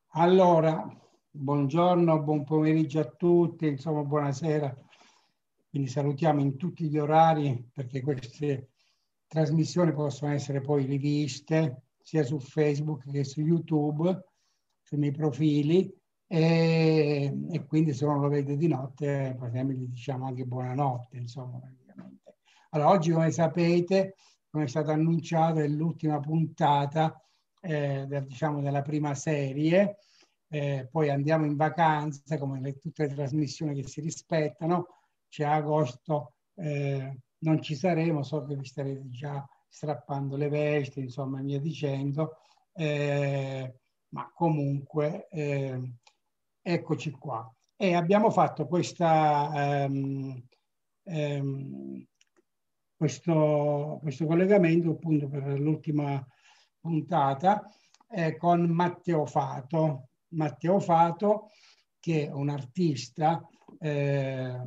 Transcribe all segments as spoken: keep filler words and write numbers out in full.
Allora, buongiorno, buon pomeriggio a tutti, insomma, buonasera. Quindi salutiamo in tutti gli orari perché queste trasmissioni possono essere poi riviste sia su Facebook che su YouTube, sui miei profili e, e quindi se non lo vede di notte, per esempio, gli diciamo anche buonanotte, insomma, praticamente. Allora, oggi, come sapete, come è stato annunciato, è l'ultima puntata eh, del, diciamo, della prima serie. Eh, poi andiamo in vacanza, come le, tutte le trasmissioni che si rispettano. C'è agosto, eh, non ci saremo, so che vi starete già strappando le vesti, insomma, e via dicendo, eh, ma comunque eh, eccoci qua. E abbiamo fatto questa, ehm, ehm, questo, questo collegamento appunto per l'ultima puntata eh, con Matteo Fato. Matteo Fato, che è un artista eh,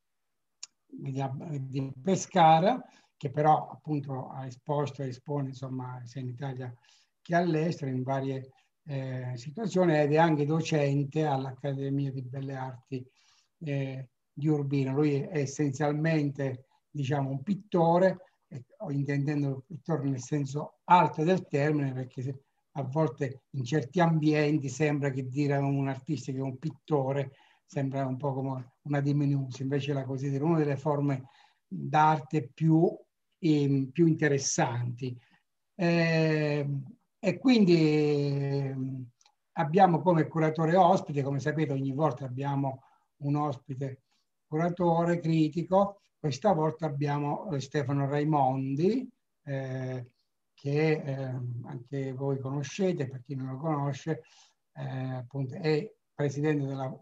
di Pescara, che però appunto ha esposto e espone insomma sia in Italia che all'estero in varie eh, situazioni, ed è anche docente all'Accademia di Belle Arti eh, di Urbino. Lui è essenzialmente, diciamo, un pittore, eh, intendendo il pittore nel senso alto del termine, perché se, a volte in certi ambienti sembra che dire a un artista che è un pittore sembra un po' come una diminuzione, invece la considero una delle forme d'arte più, eh, più interessanti. Eh, e quindi eh, abbiamo come curatore ospite, come sapete ogni volta abbiamo un ospite curatore critico, questa volta abbiamo Stefano Raimondi, eh, che eh, anche voi conoscete, per chi non lo conosce, eh, appunto è presidente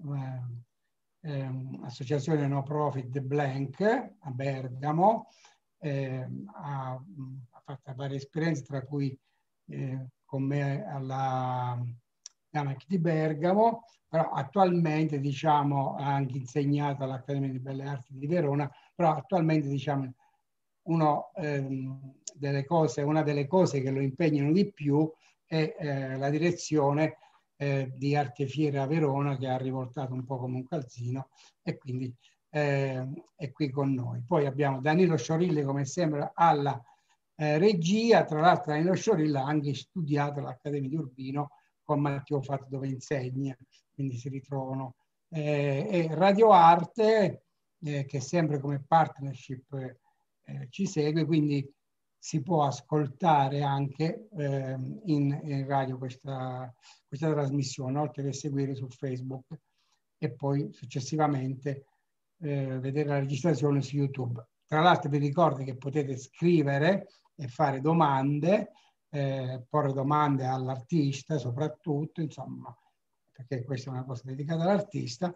dell'associazione eh, no profit The Blank a Bergamo, eh, ha, ha fatto varie esperienze, tra cui eh, con me alla G A M E C di Bergamo, però attualmente diciamo ha anche insegnato all'Accademia di Belle Arti di Verona, però attualmente diciamo uno, ehm, delle cose, una delle cose che lo impegnano di più è eh, la direzione eh, di Arte Fiera a Verona, che ha rivoltato un po' come un calzino, e quindi eh, è qui con noi. Poi abbiamo Danilo Sciorilli come sempre alla eh, regia. Tra l'altro Danilo Sciorilli ha anche studiato all'Accademia di Urbino con Matteo Fatto, dove insegna, quindi si ritrovano. Eh, e Radio Arte, eh, che sempre come partnership eh, ci segue, quindi si può ascoltare anche eh, in, in radio questa, questa trasmissione, oltre che seguire su Facebook e poi successivamente eh, vedere la registrazione su YouTube. Tra l'altro vi ricordo che potete scrivere e fare domande, eh, porre domande all'artista soprattutto, insomma, perché questa è una cosa dedicata all'artista.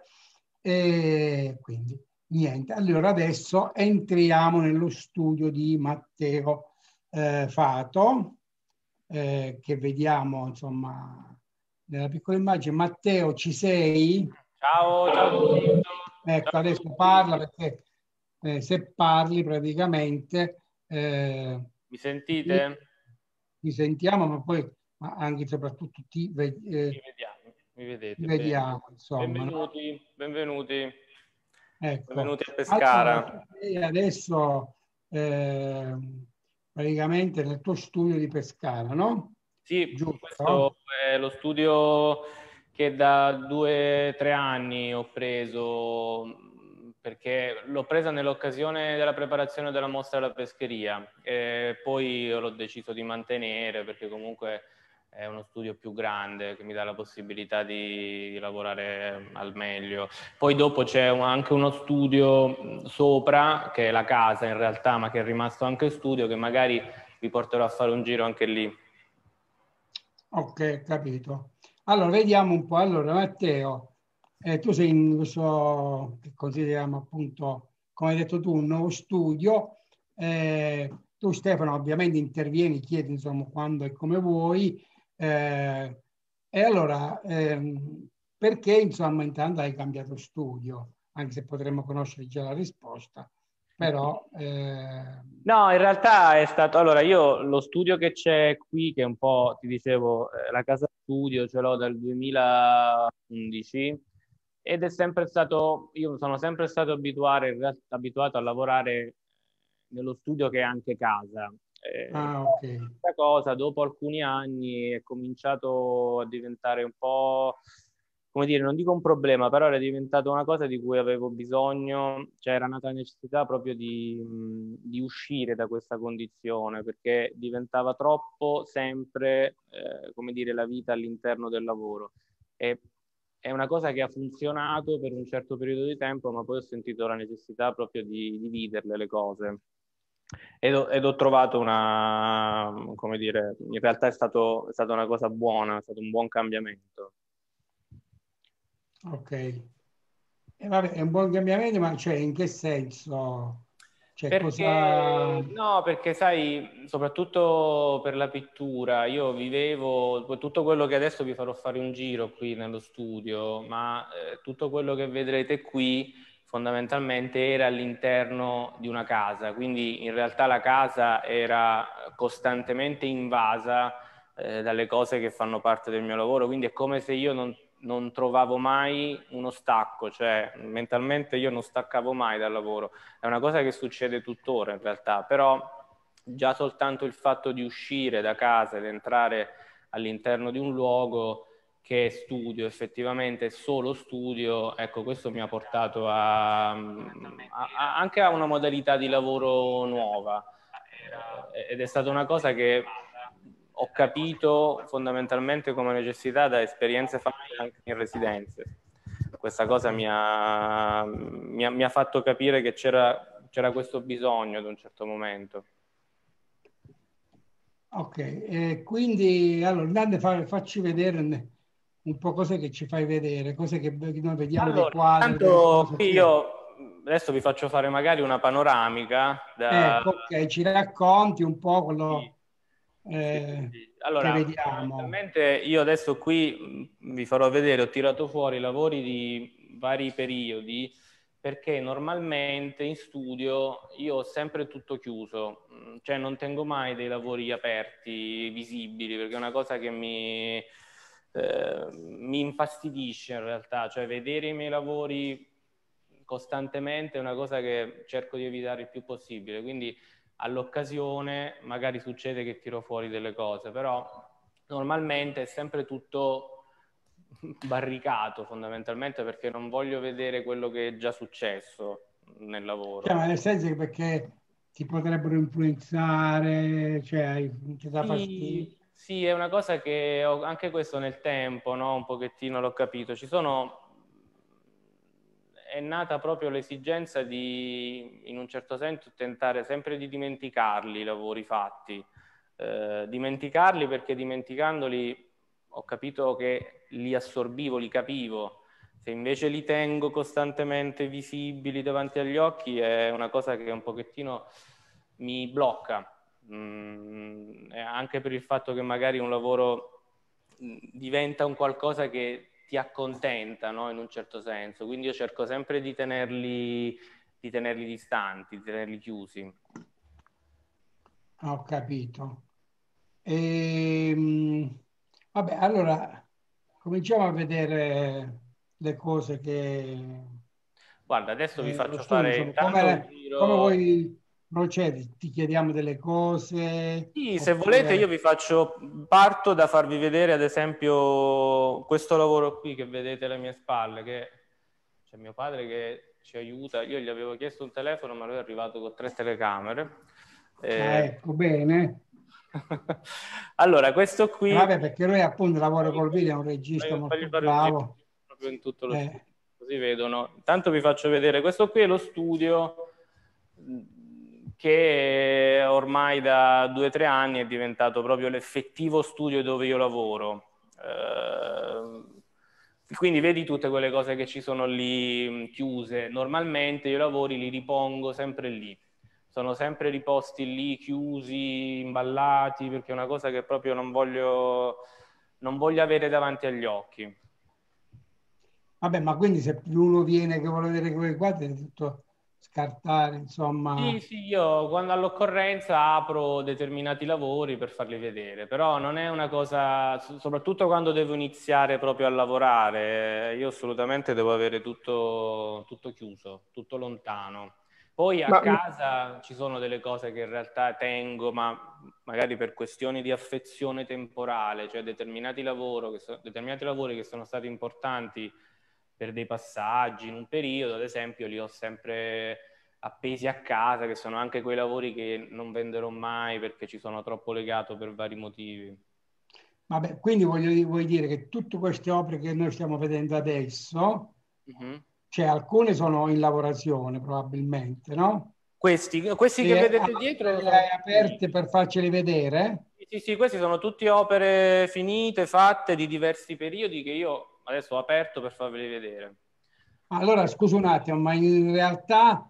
E quindi niente. Allora adesso entriamo nello studio di Matteo eh, Fato, eh, che vediamo insomma nella piccola immagine. Matteo, ci sei? Ciao, ciao a tutti. Ecco, Ciao a adesso parla, tutti. perché eh, se parli praticamente eh, Mi ti, sentite? ti sentiamo, ma poi ma anche e soprattutto ti, ve- Mi eh, vediamo, mi ti vedete bene. vediamo, insomma, no? Benvenuti, benvenuti, Ecco, benvenuti a allora Pescara. tu sei adesso eh, praticamente nel tuo studio di Pescara, no? Sì, questo Giusto? è lo studio che da due o tre anni ho preso, mh, perché l'ho presa nell'occasione della preparazione della mostra della pescheria e poi l'ho deciso di mantenere perché comunque è uno studio più grande che mi dà la possibilità di, di lavorare al meglio. Poi dopo c'è un, anche uno studio sopra, che è la casa in realtà, ma che è rimasto anche studio, che magari vi porterò a fare un giro anche lì. Ok, capito. Allora, vediamo un po'. Allora, Matteo, eh, tu sei in questo che consideriamo appunto, come hai detto tu, un nuovo studio. Eh, tu, Stefano, ovviamente intervieni, chiedi insomma quando e come vuoi. Eh, e allora, ehm, perché insomma intanto hai cambiato studio? Anche se potremmo conoscere già la risposta. però... Eh... No, in realtà è stato... Allora, io lo studio che c'è qui, che è un po', ti dicevo, eh, la casa studio ce l'ho dal duemilaundici ed è sempre stato... Io sono sempre stato abituato, in realtà, abituato a lavorare nello studio che è anche casa. Eh, Ah, però ok. questa cosa, dopo alcuni anni, è cominciato a diventare un po'... come dire, non dico un problema, però era diventata una cosa di cui avevo bisogno, cioè era nata la necessità proprio di, mh, di uscire da questa condizione, perché diventava troppo sempre, eh, come dire, la vita all'interno del lavoro. E è una cosa che ha funzionato per un certo periodo di tempo, ma poi ho sentito la necessità proprio di dividerle le cose. Ed ho, ed ho trovato una, come dire, in realtà è stato, è stata una cosa buona, è stato un buon cambiamento. Ok. E vabbè, è un buon cambiamento, ma cioè, in che senso? Cioè, cosa... Perché, no, perché sai, soprattutto per la pittura, io vivevo tutto quello che adesso vi farò fare un giro qui nello studio, ma eh, tutto quello che vedrete qui fondamentalmente era all'interno di una casa, quindi in realtà la casa era costantemente invasa eh, dalle cose che fanno parte del mio lavoro, quindi è come se io non non trovavo mai uno stacco, cioè mentalmente io non staccavo mai dal lavoro. È una cosa che succede tuttora in realtà, però già soltanto il fatto di uscire da casa ed entrare all'interno di un luogo che è studio, effettivamente è solo studio, ecco, questo mi ha portato a, a, a, anche a una modalità di lavoro nuova. Eh, ed è stata una cosa che ho capito fondamentalmente come necessità da esperienze fatte anche in residenze. Questa cosa mi ha, mi ha, mi ha fatto capire che c'era, c'era questo bisogno ad un certo momento. Ok, e quindi allora intanto fa- facci vedere un po' cose che ci fai vedere, cose che noi vediamo dei Allora, quadri, delle intanto cose. qui Che... io adesso vi faccio fare magari una panoramica da... Ecco, ok, ci racconti un po' Sì, quello sì, eh, sì. che Allora, vediamo. fondamentalmente io adesso qui mh, vi farò vedere, ho tirato fuori lavori di vari periodi perché normalmente in studio io ho sempre tutto chiuso, mh, cioè non tengo mai dei lavori aperti, visibili, perché è una cosa che mi, eh, mi infastidisce in realtà, cioè vedere i miei lavori costantemente è una cosa che cerco di evitare il più possibile, quindi all'occasione magari succede che tiro fuori delle cose, però normalmente è sempre tutto barricato fondamentalmente perché non voglio vedere quello che è già successo nel Cioè, lavoro. ma nel senso che perché ti potrebbero influenzare, cioè hai- ti dà fastidio. Sì, sì, è una cosa che ho, anche questo nel tempo, no? Un pochettino l'ho capito. Ci sono, è nata proprio l'esigenza di, in un certo senso, tentare sempre di dimenticarli i lavori fatti. Eh, dimenticarli perché dimenticandoli ho capito che li assorbivo, li capivo. Se invece li tengo costantemente visibili davanti agli occhi è una cosa che un pochettino mi blocca. Mm, anche per il fatto che magari un lavoro mh, diventa un qualcosa che ti accontenta, no? In un certo senso. Quindi io cerco sempre di tenerli, di tenerli distanti, di tenerli chiusi. Ho capito. Ehm, vabbè, allora cominciamo a vedere le cose che Guarda, adesso vi eh, lo faccio studio, fare insomma, intanto un come, come giro. vuoi procedi? Ti chiediamo delle cose Sì, se volete io oppure vi faccio, parto da farvi vedere ad esempio questo lavoro qui che vedete alle mie spalle, che c'è mio padre che ci aiuta, io gli avevo chiesto un telefono ma lui è arrivato con tre telecamere. ah, Eh... ecco, bene. Allora, questo E qui, vabbè, perché lui appunto lavora fagli col fare video, è un regista fagli molto fare un giro bravo. proprio in tutto lo studio, Eh, così vedono. Intanto vi faccio vedere, questo qui è lo studio che ormai da due o tre anni è diventato proprio l'effettivo studio dove io lavoro. Eh, quindi vedi tutte quelle cose che ci sono lì chiuse. Normalmente io i lavori li ripongo sempre lì. Sono sempre riposti lì, chiusi, imballati, perché è una cosa che proprio non voglio, non voglio avere davanti agli occhi. vabbè, ma quindi se uno viene che vuole vedere quei quadri, è tutto, scartare, insomma. Sì, sì, io quando all'occorrenza apro determinati lavori per farli vedere, però non è una cosa, soprattutto quando devo iniziare proprio a lavorare, io assolutamente devo avere tutto, tutto chiuso, tutto lontano. Poi a Ma, casa ci sono delle cose che in realtà tengo, ma magari per questioni di affezione temporale, cioè determinati lavori che, so, determinati lavori che sono stati importanti per dei passaggi in un periodo, ad esempio, li ho sempre appesi a casa, che sono anche quei lavori che non venderò mai perché ci sono troppo legato per vari motivi. Vabbè, quindi voglio, vuoi dire che tutte queste opere che noi stiamo vedendo adesso, Mm-hmm. cioè alcune sono in lavorazione probabilmente, no? Questi, questi che E vedete dietro le sono hai tutti... aperte per farceli vedere? Sì, sì, sì, questi sono tutte opere finite, fatte di diversi periodi che io adesso ho aperto per farveli vedere. Allora, scusa un attimo, ma in realtà,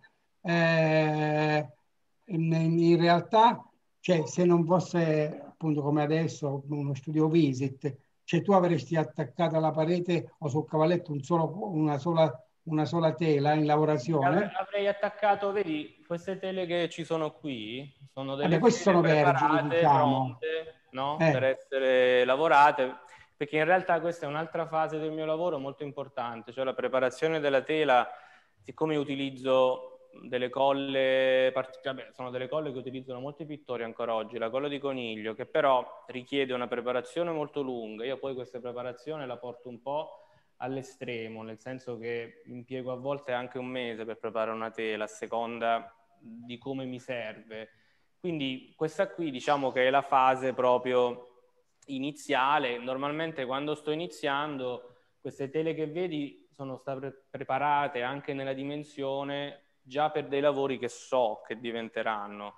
eh, in, in realtà, cioè, se non fosse appunto come adesso uno studio visit, cioè tu avresti attaccato alla parete o sul cavalletto un solo, una, sola, una sola tela in lavorazione? Avrei attaccato, vedi, queste tele che ci sono qui, sono Vabbè, delle queste tele sono vergini, preparate, diciamo. pronte, no? Per Eh, essere lavorate, perché in realtà questa è un'altra fase del mio lavoro molto importante, cioè la preparazione della tela, siccome utilizzo delle colle, vabbè, sono delle colle che utilizzano molti pittori ancora oggi, la colla di coniglio, che però richiede una preparazione molto lunga, io poi questa preparazione la porto un po' all'estremo, nel senso che impiego a volte anche un mese per preparare una tela a seconda di come mi serve. Quindi questa qui diciamo che è la fase proprio iniziale. Normalmente quando sto iniziando queste tele che vedi sono state preparate anche nella dimensione già per dei lavori che so che diventeranno.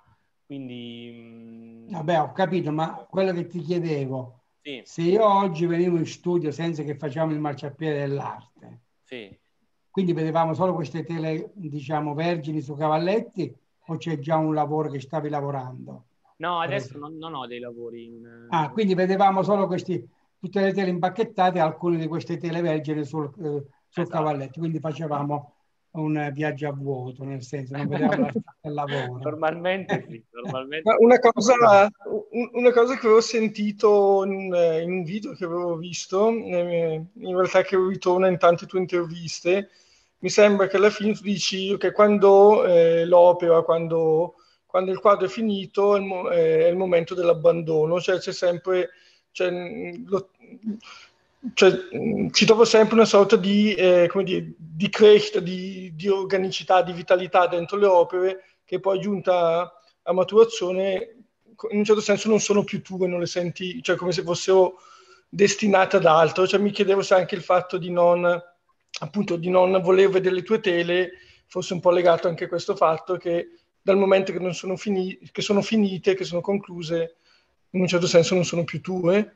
Quindi... vabbè, ho capito, ma quello che ti chiedevo, Sì, se io oggi venivo in studio senza che facciamo il marciapiede dell'arte, sì. quindi vedevamo solo queste tele, diciamo, vergini su cavalletti o c'è già un lavoro che stavi lavorando? No, adesso non, non ho dei lavori in... Ah, quindi vedevamo solo questi, tutte le tele impacchettate, alcune di queste tele vergini sul, eh, sul Esatto. cavalletto, quindi facevamo un viaggio a vuoto, nel senso non vedevamo l'artista al lavoro. Normalmente sì, normalmente Ma una cosa, una cosa che avevo sentito in, in un video che avevo visto, eh, in realtà che ritorna in tante tue interviste, mi sembra che alla fine tu dici che quando eh, l'opera, quando, quando il quadro è finito, è il, mo- è il momento dell'abbandono, cioè c'è sempre, cioè, lo, cioè, ci trovo sempre una sorta di, eh, come dire, di crescita, di, di organicità, di vitalità dentro le opere, che poi giunta a maturazione in un certo senso non sono più tue, non le senti, cioè come se fossero destinate ad altro. Cioè mi chiedevo se anche il fatto di non, appunto, di non voler vedere le tue tele fosse un po' legato anche a questo fatto che dal momento che non sono finite, che sono finite, che sono concluse, in un certo senso non sono più tue.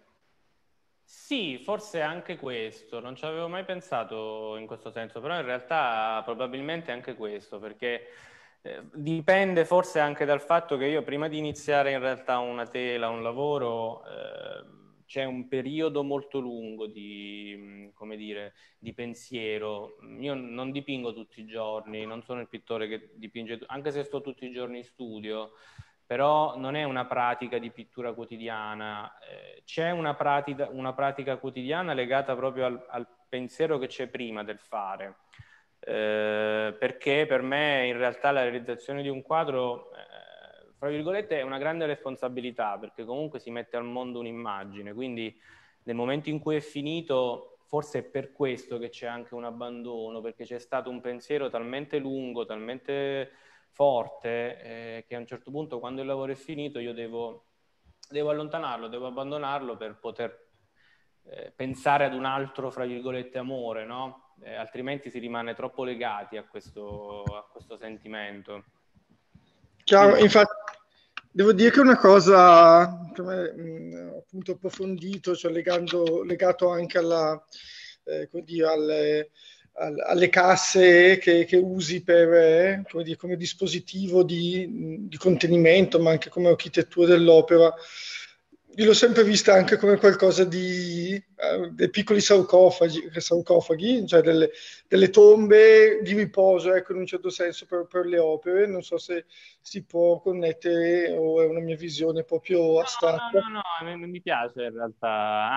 sì, forse anche questo, non ci avevo mai pensato in questo senso, però in realtà probabilmente anche questo, perché eh, dipende forse anche dal fatto che io prima di iniziare in realtà una tela, un lavoro, eh, c'è un periodo molto lungo di, come dire, di pensiero. Io non dipingo tutti i giorni, non sono il pittore che dipinge, anche se sto tutti i giorni in studio, però non è una pratica di pittura quotidiana, eh, c'è una pratica, una pratica quotidiana legata proprio al, al pensiero che c'è prima del fare, eh, perché per me in realtà la realizzazione di un quadro, eh, fra virgolette, è una grande responsabilità, perché comunque si mette al mondo un'immagine, quindi nel momento in cui è finito, forse è per questo che c'è anche un abbandono, perché c'è stato un pensiero talmente lungo, talmente forte, eh, che a un certo punto quando il lavoro è finito io devo, devo allontanarlo, devo abbandonarlo per poter eh, pensare ad un altro, fra virgolette, amore, no? Eh, altrimenti si rimane troppo legati a questo, a questo sentimento. Chiaro, Quindi... infatti devo dire che una cosa che mh, ho appunto approfondito, cioè legando, legato anche alla, eh, come dire, alle, alle casse che, che usi per, eh, come dire, come dispositivo di, di contenimento, ma anche come architettura dell'opera. io l'ho sempre vista anche come qualcosa di eh, dei piccoli sarcofagi, sarcofagi cioè delle, delle tombe di riposo, ecco, in un certo senso per, per le opere. Non so se si può connettere o è una mia visione proprio No, astratta. no, no, no, mi, mi piace in realtà,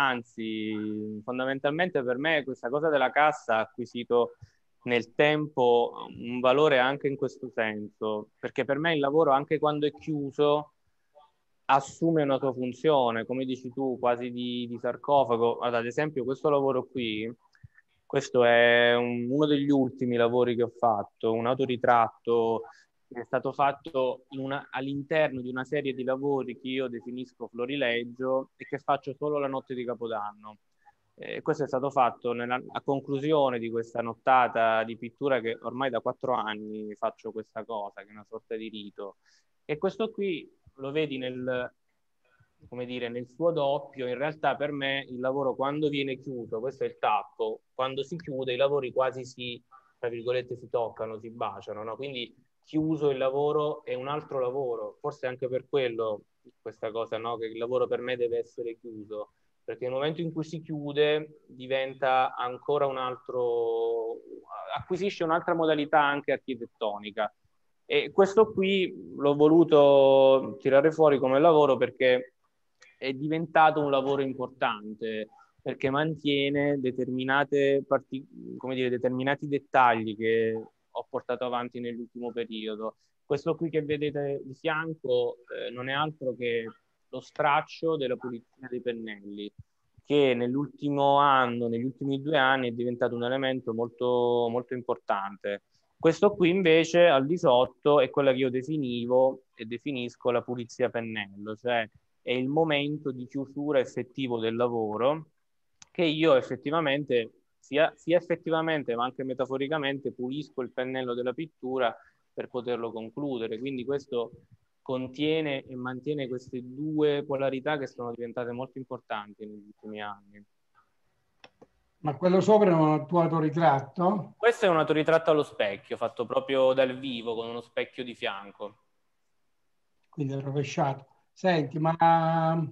anzi, fondamentalmente per me questa cosa della cassa ha acquisito nel tempo un valore anche in questo senso, perché per me il lavoro, anche quando è chiuso, assume una sua funzione, come dici tu, quasi di, di sarcofago. Ad esempio, questo lavoro qui, questo è un- uno degli ultimi lavori che ho fatto, un autoritratto che è stato fatto in una- all'interno di una serie di lavori che io definisco florileggio e che faccio solo la notte di Capodanno. Eh, questo è stato fatto nella, a conclusione di questa nottata di pittura che ormai da quattro anni faccio questa cosa, che è una sorta di rito. E questo qui lo vedi nel, come dire, nel suo doppio. In realtà per me il lavoro quando viene chiuso, questo è il tappo, quando si chiude i lavori quasi si, tra virgolette, si toccano, si baciano, no? Quindi chiuso il lavoro è un altro lavoro, forse anche per quello questa cosa, no? Che il lavoro per me deve essere chiuso, perché nel momento in cui si chiude diventa ancora un altro, acquisisce un'altra modalità anche architettonica. E questo qui l'ho voluto tirare fuori come lavoro perché è diventato un lavoro importante, perché mantiene determinate parti, come dire, determinati dettagli che ho portato avanti nell'ultimo periodo. Questo qui che vedete di fianco eh, non è altro che lo straccio della pulizia dei pennelli, che nell'ultimo anno, negli ultimi due anni è diventato un elemento molto, molto importante. Questo qui invece al di sotto è quella che io definivo e definisco la pulizia pennello, cioè è il momento di chiusura effettivo del lavoro che io effettivamente, sia, sia effettivamente ma anche metaforicamente, pulisco il pennello della pittura per poterlo concludere. Quindi questo contiene e mantiene queste due polarità che sono diventate molto importanti negli ultimi anni. Ma quello sopra è un tuo autoritratto? Questo è un autoritratto allo specchio, fatto proprio dal vivo, con uno specchio di fianco. Quindi è rovesciato. Senti, ma,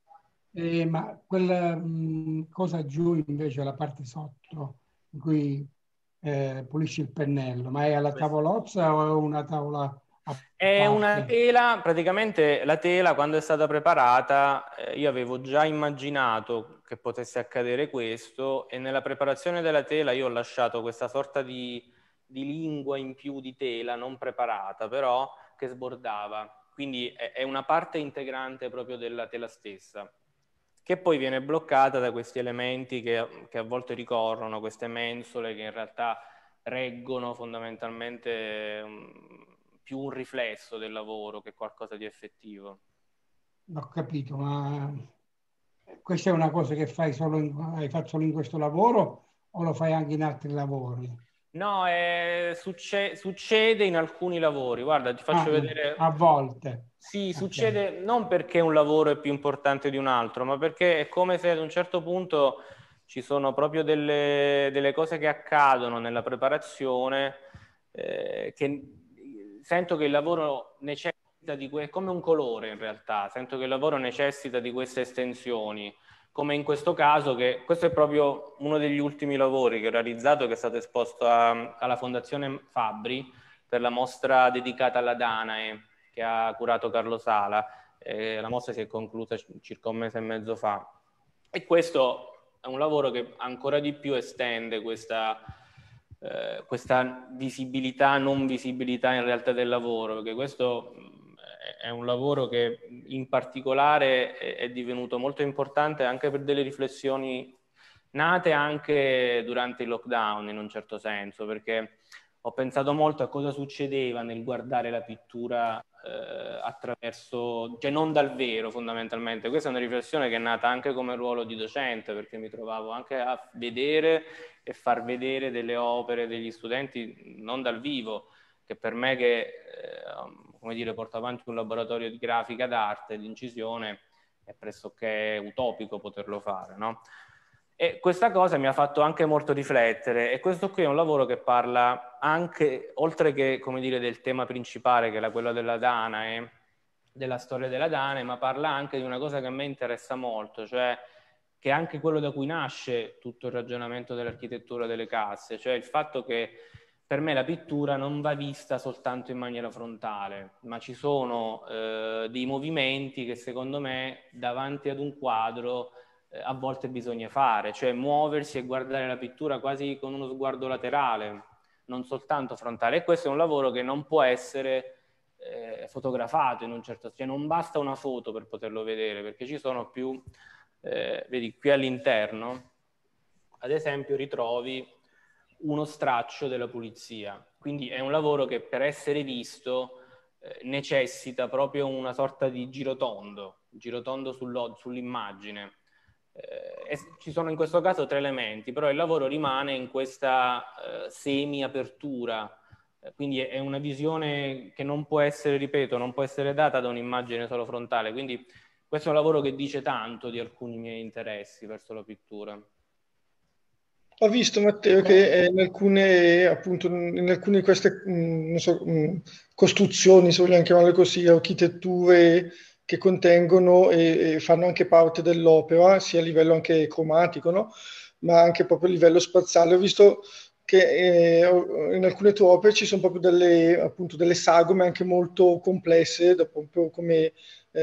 eh, ma quella mh, cosa giù invece, la parte sotto, in cui eh, pulisci il pennello, ma è alla tavolozza o è una tavola a È una parte? tela, praticamente la tela quando è stata preparata, eh, io avevo già immaginato che potesse accadere questo e nella preparazione della tela io ho lasciato questa sorta di, di lingua in più di tela non preparata, però che sbordava. Quindi è, è una parte integrante proprio della tela stessa, che poi viene bloccata da questi elementi che, che a volte ricorrono, queste mensole che in realtà reggono fondamentalmente um, più un riflesso del lavoro che qualcosa di effettivo. Ho capito, ma questa è una cosa che fai solo in, hai fatto solo in questo lavoro o lo fai anche in altri lavori? No, è, succe- succede in alcuni lavori. Guarda, ti Ah, faccio vedere. a volte. Sì, Ok. succede non perché un lavoro è più importante di un altro, ma perché è come se ad un certo punto ci sono proprio delle, delle cose che accadono nella preparazione eh, che sento che il lavoro necessita di que- come un colore in realtà, sento che il lavoro necessita di queste estensioni, come in questo caso, che questo è proprio uno degli ultimi lavori che ho realizzato, che è stato esposto a- alla Fondazione Fabbri per la mostra dedicata alla Danae che ha curato Carlo Sala. Eh, la mostra si è conclusa circa un mese e mezzo fa. E questo è un lavoro che ancora di più estende questa, eh, questa visibilità, non visibilità in realtà del lavoro, perché questo è un lavoro che in particolare è, è divenuto molto importante anche per delle riflessioni nate anche durante il lockdown in un certo senso, perché ho pensato molto a cosa succedeva nel guardare la pittura eh, attraverso, cioè non dal vero fondamentalmente. Questa è una riflessione che è nata anche come ruolo di docente, perché mi trovavo anche a vedere e far vedere delle opere degli studenti non dal vivo, che per me che, eh, come dire, porto avanti un laboratorio di grafica d'arte, di incisione, è pressoché utopico poterlo fare, no? E questa cosa mi ha fatto anche molto riflettere, e questo qui è un lavoro che parla anche, oltre che, come dire, del tema principale, che era quello della Danae, della storia della Dane, ma parla anche di una cosa che a me interessa molto, cioè che è anche quello da cui nasce tutto il ragionamento dell'architettura delle casse, cioè il fatto che per me la pittura non va vista soltanto in maniera frontale, ma ci sono eh, dei movimenti che secondo me davanti ad un quadro eh, a volte bisogna fare, cioè muoversi e guardare la pittura quasi con uno sguardo laterale, non soltanto frontale. E questo è un lavoro che non può essere eh, fotografato in un certo senso, cioè non basta una foto per poterlo vedere, perché ci sono più... Eh, vedi, qui all'interno, ad esempio, ritrovi uno straccio della pulizia. Quindi è un lavoro che per essere visto eh, necessita proprio una sorta di girotondo, girotondo sull'immagine. Eh, ci sono in questo caso tre elementi, però il lavoro rimane in questa eh, semi-apertura, eh, quindi è una visione che non può essere, ripeto, non può essere data da un'immagine solo frontale, quindi questo è un lavoro che dice tanto di alcuni miei interessi verso la pittura. Ho visto, Matteo, che in alcune, appunto, in alcune di queste mh, non so, mh, costruzioni, se vogliamo chiamarle così, architetture che contengono e, e fanno anche parte dell'opera, sia a livello anche cromatico, no? Ma anche proprio a livello spaziale. Ho visto che eh, in alcune tue opere ci sono proprio delle, appunto, delle sagome anche molto complesse, proprio come,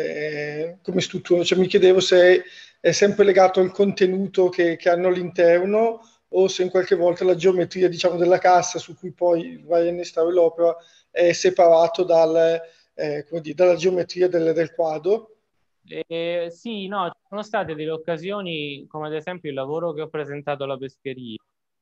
eh, come struttura. Cioè, mi chiedevo se è sempre legato al contenuto che, che hanno all'interno, o se in qualche volta la geometria, diciamo, della cassa su cui poi vai a innestare l'opera è separato dal, eh, come dire, dalla geometria del, del quadro. Eh, sì, no, ci sono state delle occasioni, come ad esempio il lavoro che ho presentato alla pescheria.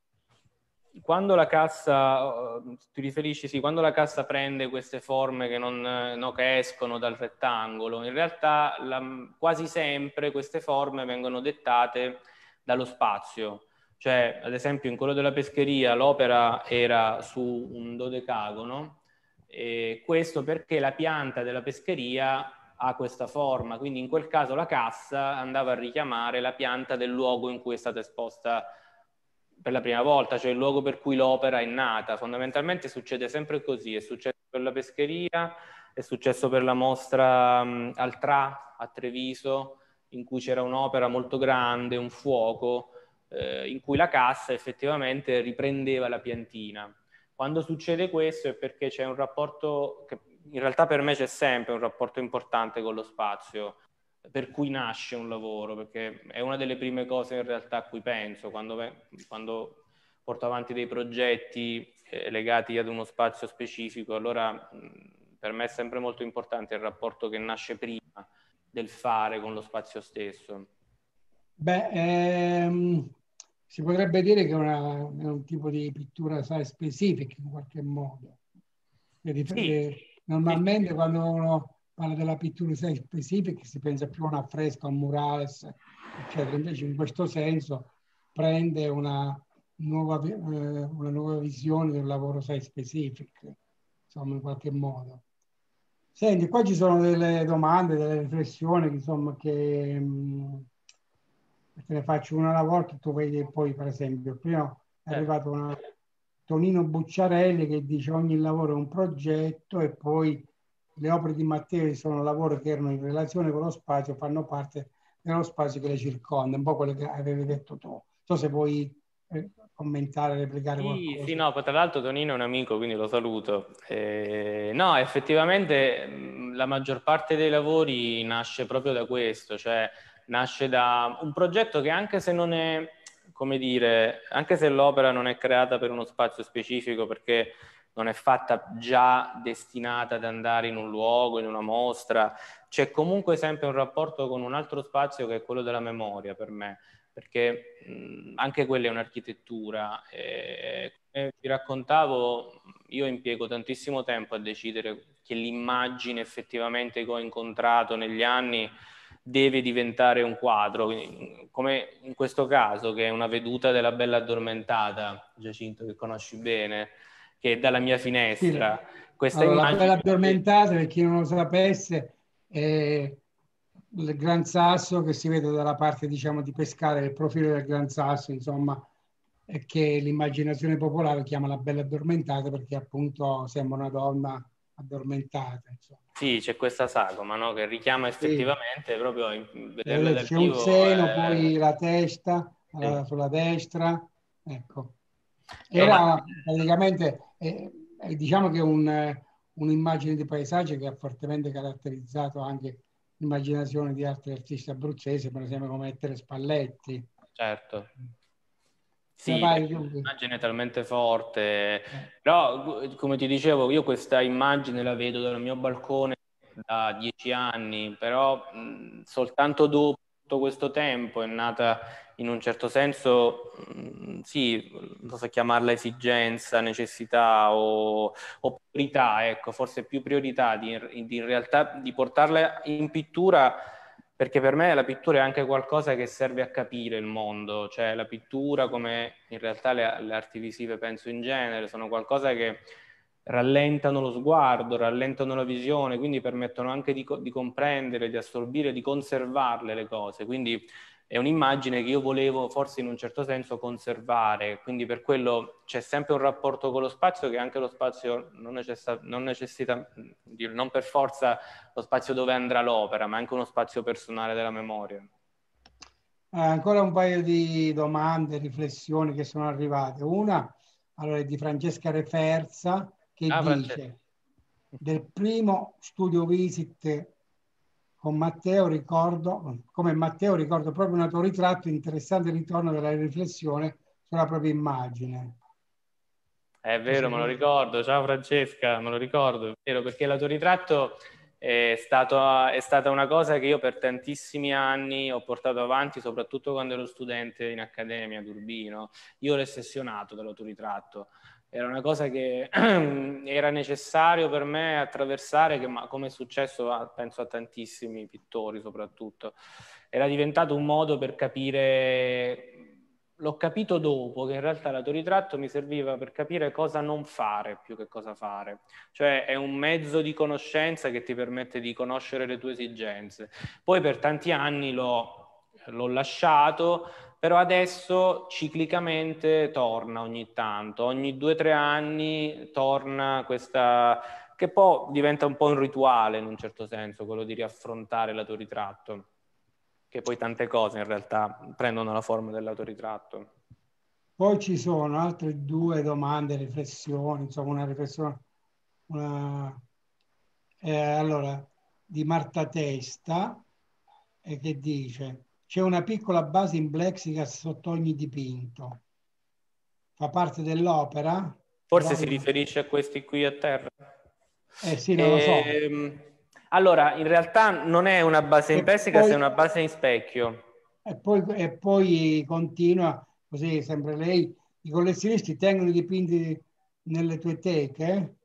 Quando la cassa, ti riferisci, sì, quando la cassa prende queste forme che, non, no, che escono dal rettangolo, in realtà la, quasi sempre queste forme vengono dettate dallo spazio. Cioè, ad esempio, in quello della pescheria l'opera era su un dodecagono, e questo perché la pianta della pescheria ha questa forma, quindi in quel caso la cassa andava a richiamare la pianta del luogo in cui è stata esposta per la prima volta, cioè il luogo per cui l'opera è nata. Fondamentalmente succede sempre così, è successo per la pescheria, è successo per la mostra um, al Tra a Treviso, in cui c'era un'opera molto grande, un fuoco, eh, in cui la cassa effettivamente riprendeva la piantina. Quando succede questo è perché c'è un rapporto, che in realtà per me c'è sempre un rapporto importante con lo spazio, per cui nasce un lavoro, perché è una delle prime cose in realtà a cui penso quando, quando porto avanti dei progetti eh, legati ad uno spazio specifico. Allora mh, per me è sempre molto importante il rapporto che nasce prima del fare con lo spazio stesso. Beh, ehm, si potrebbe dire che è, una, è un tipo di pittura, sai, specifica in qualche modo. Sì. Eh, normalmente sì, quando uno parla della pittura, sai, specifica, si pensa più a un affresco, a un murales, eccetera. Invece in questo senso prende una nuova, eh, una nuova visione del lavoro, sai, specifico, insomma, in qualche modo. Senti, qua ci sono delle domande, delle riflessioni, insomma, che... Mh, te ne faccio una alla volta, tu vedi poi, per esempio, prima è arrivato una Tonino Bucciarelli che dice ogni lavoro è un progetto, e poi le opere di Matteo sono lavori che erano in relazione con lo spazio, fanno parte dello spazio che le circonda, un po' quello che avevi detto tu. Non so se vuoi eh, commentare, replicare sì, qualcosa. Sì, no, tra l'altro Tonino è un amico, quindi lo saluto. Eh, no, effettivamente mh, la maggior parte dei lavori nasce proprio da questo, cioè nasce da un progetto che, anche se non è, come dire, anche se l'opera non è creata per uno spazio specifico, perché non è fatta già destinata ad andare in un luogo, in una mostra, c'è comunque sempre un rapporto con un altro spazio che è quello della memoria per me, perché mh, anche quella è un'architettura. E, come vi raccontavo, io impiego tantissimo tempo a decidere che l'immagine effettivamente che ho incontrato negli anni deve diventare un quadro, quindi, come in questo caso, che è una veduta della Bella Addormentata, Giacinto, che conosci bene, che è dalla mia finestra. Sì. Questa allora, immagine... La Bella Addormentata, per chi non lo sapesse, è il Gran Sasso che si vede dalla parte, diciamo, di Pescara, il profilo del Gran Sasso, insomma, che l'immaginazione popolare chiama la Bella Addormentata, perché appunto sembra una donna addormentate. Insomma. Sì, c'è questa sagoma, no? Che richiama effettivamente sì. Proprio in, vederla dal c'è vivo, un seno, è... poi la testa sì. la, sulla destra, ecco. Era praticamente, eh, eh, diciamo che un, eh, un'immagine di paesaggio che ha fortemente caratterizzato anche l'immaginazione di altri artisti abruzzesi, per esempio come Ettore Spalletti. Certo. Cioè, Sì, vai, l'immagine è talmente forte, eh. Però come ti dicevo io questa immagine la vedo dal mio balcone da dieci anni, però mh, soltanto dopo tutto questo tempo è nata in un certo senso, mh, sì, non so chiamarla esigenza, necessità o, o priorità, ecco, forse più priorità di, di in realtà di portarla in pittura, perché per me la pittura è anche qualcosa che serve a capire il mondo, cioè la pittura, come in realtà le, le arti visive penso in genere, sono qualcosa che rallentano lo sguardo, rallentano la visione, quindi permettono anche di, di comprendere, di assorbire, di conservarle le cose, quindi è un'immagine che io volevo forse in un certo senso conservare, quindi per quello c'è sempre un rapporto con lo spazio, che anche lo spazio non necessita, non, necessita, non per forza lo spazio dove andrà l'opera, ma anche uno spazio personale della memoria. Eh, ancora un paio di domande, riflessioni che sono arrivate. Una allora, è di Francesca Referza che ah, dice Francesca. del primo studio visit con Matteo ricordo, come Matteo ricordo proprio un autoritratto interessante ritorno della riflessione sulla propria immagine. È vero, me lo ricordo. Ciao Francesca, me lo ricordo, è vero, perché l'autoritratto è, stato, è stata una cosa che io per tantissimi anni ho portato avanti, soprattutto quando ero studente in accademia ad Urbino. Io ero ossessionato dall'autoritratto. Era una cosa che era necessario per me attraversare, che, ma come è successo a, penso a tantissimi pittori soprattutto. Era diventato un modo per capire... L'ho capito dopo che in realtà l'autoritratto mi serviva per capire cosa non fare più che cosa fare. Cioè è un mezzo di conoscenza che ti permette di conoscere le tue esigenze. Poi per tanti anni l'ho, l'ho lasciato, però adesso ciclicamente torna ogni tanto. Ogni due o tre anni torna questa... che poi diventa un po' un rituale in un certo senso, quello di riaffrontare l'autoritratto. Che poi tante cose in realtà prendono la forma dell'autoritratto. Poi ci sono altre due domande, riflessioni, insomma una riflessione, una, eh, allora, di Marta Testa, eh, che dice c'è una piccola base in plexiglass sotto ogni dipinto. Fa parte dell'opera? Forse Però si io... riferisce a questi qui a terra. Eh sì, non lo so. Ehm, allora, in realtà non è una base in E plexiglass, poi, è una base in specchio. e poi, e poi continua, così sempre lei, i collezionisti tengono i dipinti nelle tue teche?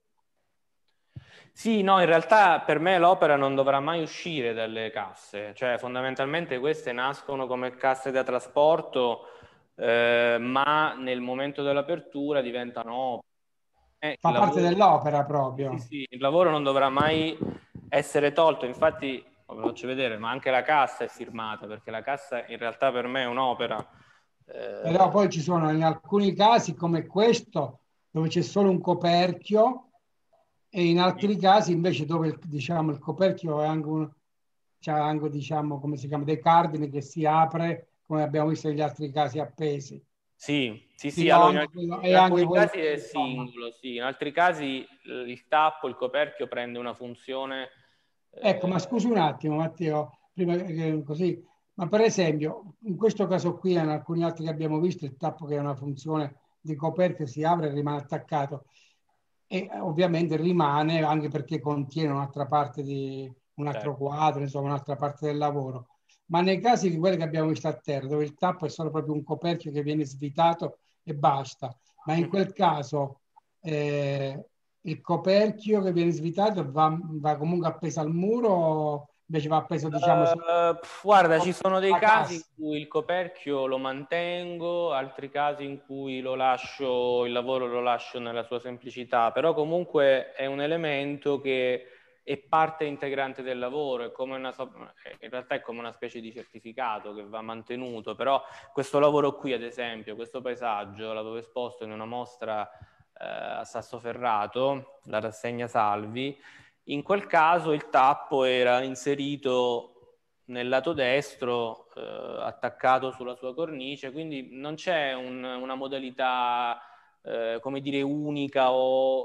Sì, no, in realtà per me l'opera non dovrà mai uscire dalle casse, cioè fondamentalmente queste nascono come casse da trasporto, eh, ma nel momento dell'apertura diventano opere. Eh, il Fa parte lavoro, dell'opera sì, proprio. sì, il lavoro non dovrà mai essere tolto, infatti, ve lo faccio vedere, ma anche la cassa è firmata, perché la cassa in realtà per me è un'opera. Però Eh, poi ci sono in alcuni casi come questo dove c'è solo un coperchio e in altri casi invece dove il, diciamo, il coperchio è anche, un, c'è anche diciamo, come si chiama, dei cardini che si apre come abbiamo visto negli altri casi appesi. Sì, sì, sì, Quindi allora anche in, quello, in e anche alcuni quello, casi è insomma. singolo, sì, in altri casi il tappo, il coperchio prende una funzione... Ecco, Eh, ma scusi un attimo Matteo, prima che così, ma per esempio in questo caso qui e in alcuni altri che abbiamo visto il tappo che è una funzione di coperchio si apre e rimane attaccato e ovviamente rimane anche perché contiene un'altra parte di un altro certo. quadro, insomma un'altra parte del lavoro. Ma nei casi di quelli che abbiamo visto a terra, dove il tappo è solo proprio un coperchio che viene svitato e basta, ma in quel caso eh, il coperchio che viene svitato va, va comunque appeso al muro o invece va appeso, diciamo, su Uh, pff, guarda, ci sono dei la casi in cassa? cui il coperchio lo mantengo, altri casi in cui lo lascio, il lavoro lo lascio nella sua semplicità, però comunque è un elemento che è parte integrante del lavoro, è come una, in realtà è come una specie di certificato che va mantenuto, però questo lavoro qui, ad esempio, questo paesaggio l'avevo esposto in una mostra a Sassoferrato, la rassegna Salvi. In quel caso il tappo era inserito nel lato destro, eh, attaccato sulla sua cornice, quindi non c'è un, una modalità eh, come dire unica o,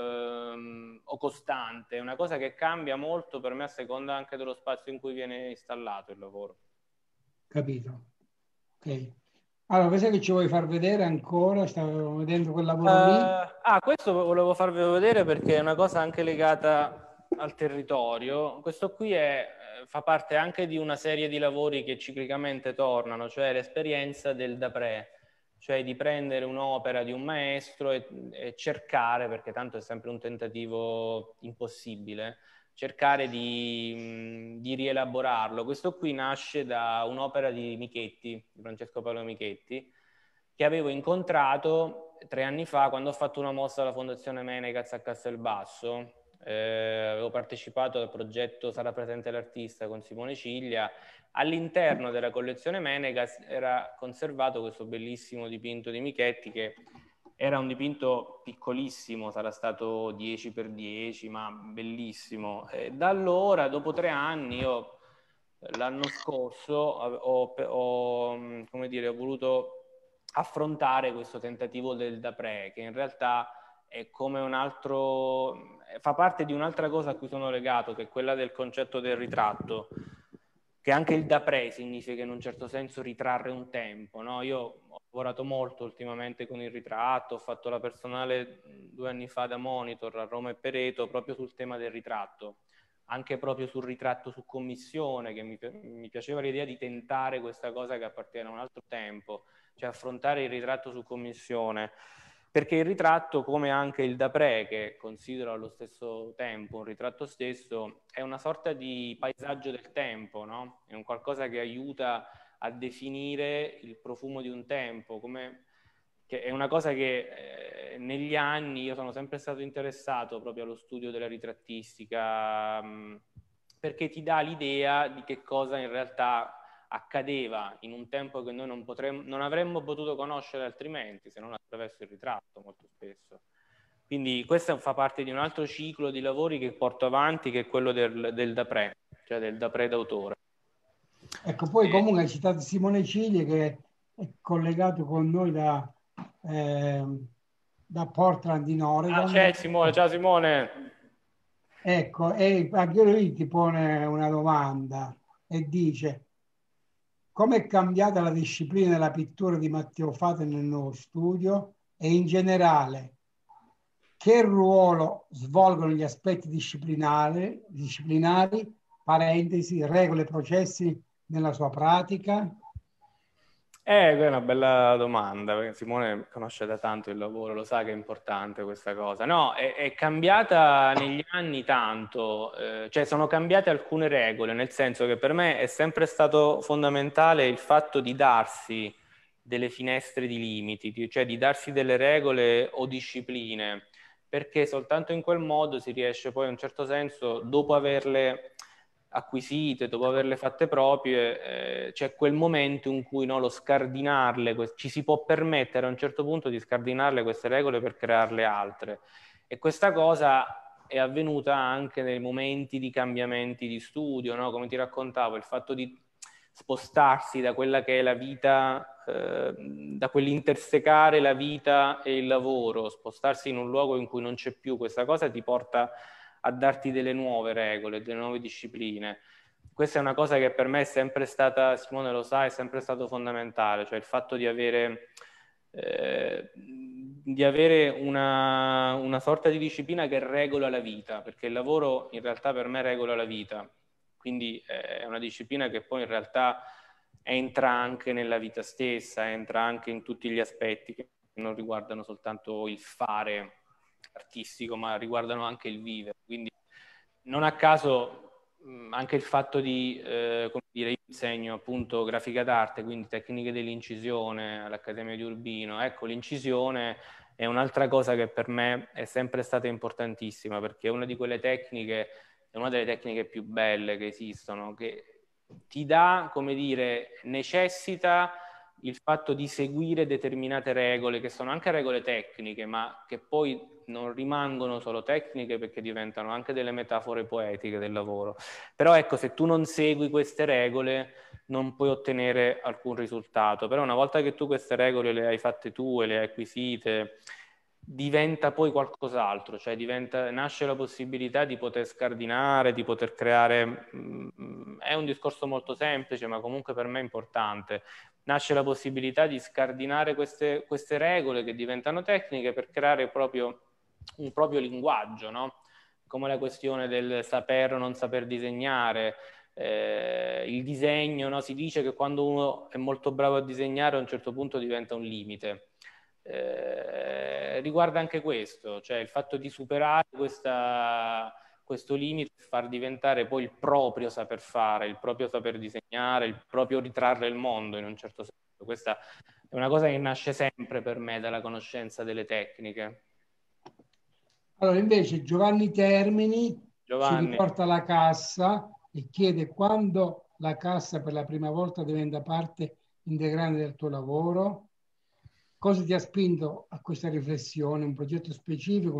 ehm, o costante, è una cosa che cambia molto per me a seconda anche dello spazio in cui viene installato il lavoro. Capito. Ok. Allora, cosa che ci vuoi far vedere ancora? Stavo vedendo quel lavoro Uh, lì. ah, questo volevo farvi vedere perché è una cosa anche legata al territorio. Questo qui è, fa parte anche di una serie di lavori che ciclicamente tornano, cioè l'esperienza del d'après, cioè di prendere un'opera di un maestro e, e cercare, perché tanto è sempre un tentativo impossibile, cercare di, di rielaborarlo. Questo qui nasce da un'opera di Michetti, di Francesco Paolo Michetti, che avevo incontrato tre anni fa quando ho fatto una mostra alla Fondazione Menegaz a Castelbasso. Eh, avevo partecipato al progetto Sarà presente l'artista con Simone Ciglia. All'interno della collezione Menegaz era conservato questo bellissimo dipinto di Michetti, che era un dipinto piccolissimo, sarà stato dieci per dieci, ma bellissimo. E da allora, dopo tre anni, io l'anno scorso ho, ho, come dire, ho voluto affrontare questo tentativo del d'après, che in realtà è come un altro, fa parte di un'altra cosa a cui sono legato, che è quella del concetto del ritratto, che anche il d'après significa in un certo senso ritrarre un tempo, no? Io ho lavorato molto ultimamente con il ritratto, ho fatto la personale due anni fa da Monitor a Roma e Pereto proprio sul tema del ritratto, anche proprio sul ritratto su commissione, che mi, mi piaceva l'idea di tentare questa cosa che appartiene a un altro tempo, cioè affrontare il ritratto su commissione, perché il ritratto, come anche il d'après, che considero allo stesso tempo un ritratto stesso, è una sorta di paesaggio del tempo, no? È un qualcosa che aiuta a definire il profumo di un tempo, come che è una cosa che eh, negli anni io sono sempre stato interessato proprio allo studio della ritrattistica, mh, perché ti dà l'idea di che cosa in realtà accadeva in un tempo che noi non, potremmo, non avremmo potuto conoscere altrimenti, se non attraverso il ritratto molto spesso. Quindi questo fa parte di un altro ciclo di lavori che porto avanti, che è quello del, del d'après, cioè del d'après d'autore. Ecco, poi E... comunque hai citato Simone Ciglia, che è collegato con noi da, eh, da Portland in Ah, Oregon. c'è Simone, ciao Simone! Ecco, e anche lui ti pone una domanda e dice: come è cambiata la disciplina della pittura di Matteo Fate nel nuovo studio e in generale che ruolo svolgono gli aspetti disciplinari, disciplinari, parentesi, regole e processi nella sua pratica? Eh, è una bella domanda, perché Simone conosce da tanto il lavoro, lo sa che è importante questa cosa. No, è, è cambiata negli anni tanto, eh, cioè sono cambiate alcune regole, nel senso che per me è sempre stato fondamentale il fatto di darsi delle finestre di limiti, cioè di darsi delle regole o discipline, perché soltanto in quel modo si riesce poi in un certo senso, dopo averle acquisite, dopo averle fatte proprie, eh, c'è quel momento in cui no, lo scardinarle, ci si può permettere a un certo punto di scardinarle queste regole per crearle altre. E questa cosa è avvenuta anche nei momenti di cambiamenti di studio, no? Come ti raccontavo, il fatto di spostarsi da quella che è la vita, eh, da quell'intersecare la vita e il lavoro, spostarsi in un luogo in cui non c'è più questa cosa ti porta a darti delle nuove regole, delle nuove discipline. Questa è una cosa che per me è sempre stata, Simone lo sa, è sempre stato fondamentale, cioè il fatto di avere, eh, di avere una, una sorta di disciplina che regola la vita, perché il lavoro in realtà per me regola la vita, quindi è una disciplina che poi in realtà entra anche nella vita stessa, entra anche in tutti gli aspetti che non riguardano soltanto il fare artistico, ma riguardano anche il vivere. Quindi non a caso mh, anche il fatto di, eh, come dire, io insegno appunto grafica d'arte, quindi tecniche dell'incisione all'Accademia di Urbino. Ecco, l'incisione è un'altra cosa che per me è sempre stata importantissima, perché è una di quelle tecniche, è una delle tecniche più belle che esistono, che ti dà, come dire, necessita il fatto di seguire determinate regole, che sono anche regole tecniche, ma che poi non rimangono solo tecniche perché diventano anche delle metafore poetiche del lavoro. Però ecco, se tu non segui queste regole non puoi ottenere alcun risultato. Però una volta che tu queste regole le hai fatte tue, le hai acquisite, diventa poi qualcos'altro, cioè diventa, nasce la possibilità di poter scardinare, di poter creare, mh, è un discorso molto semplice, ma comunque per me è importante. Nasce la possibilità di scardinare queste, queste regole che diventano tecniche per creare proprio un proprio linguaggio, no? Come la questione del saper o non saper disegnare, eh, il disegno, no? Si dice che quando uno è molto bravo a disegnare a un certo punto diventa un limite. Eh, riguarda anche questo, cioè il fatto di superare questa, questo limite e far diventare poi il proprio saper fare, il proprio saper disegnare, il proprio ritrarre il mondo in un certo senso. Questa è una cosa che nasce sempre per me dalla conoscenza delle tecniche. Allora invece Giovanni Termini ci Giovanni. riporta la cassa e chiede quando la cassa per la prima volta diventa parte integrante del tuo lavoro. Cosa ti ha spinto a questa riflessione? Un progetto specifico,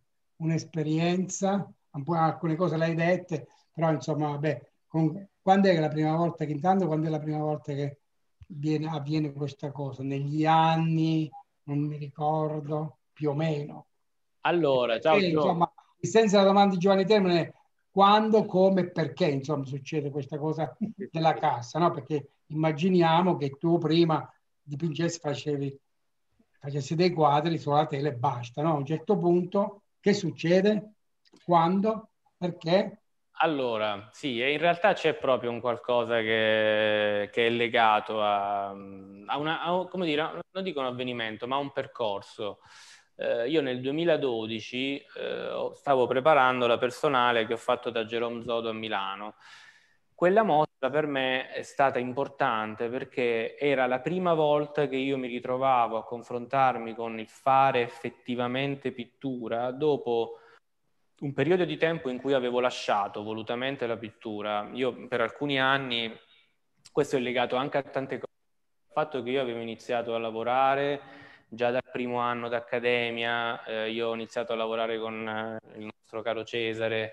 un'esperienza? Un po' alcune cose le hai dette, però insomma, vabbè, comunque, quando è che la prima volta che intanto, quando è la prima volta che viene, avviene questa cosa? Negli anni? Non mi ricordo, più o meno. Allora, ciao E, Gio. insomma, il senso della domanda di Giovanni Termine è quando, come e perché, insomma, succede questa cosa della cassa, no? Perché immaginiamo che tu prima dipingessi, facevi facessi dei quadri sulla tela e basta, no? A un certo punto, che succede? Quando? Perché? Allora, sì, in realtà c'è proprio un qualcosa che, che è legato a, a una, a, come dire, non dico un avvenimento, ma a un percorso. Eh, io nel duemiladodici eh, stavo preparando la personale che ho fatto da Jerome Zodo a Milano. Quella mostra per me è stata importante perché era la prima volta che io mi ritrovavo a confrontarmi con il fare effettivamente pittura dopo un periodo di tempo in cui avevo lasciato volutamente la pittura. Io per alcuni anni, questo è legato anche a tante cose, il fatto che io avevo iniziato a lavorare già dal primo anno d'accademia, eh, io ho iniziato a lavorare con eh, il nostro caro Cesare,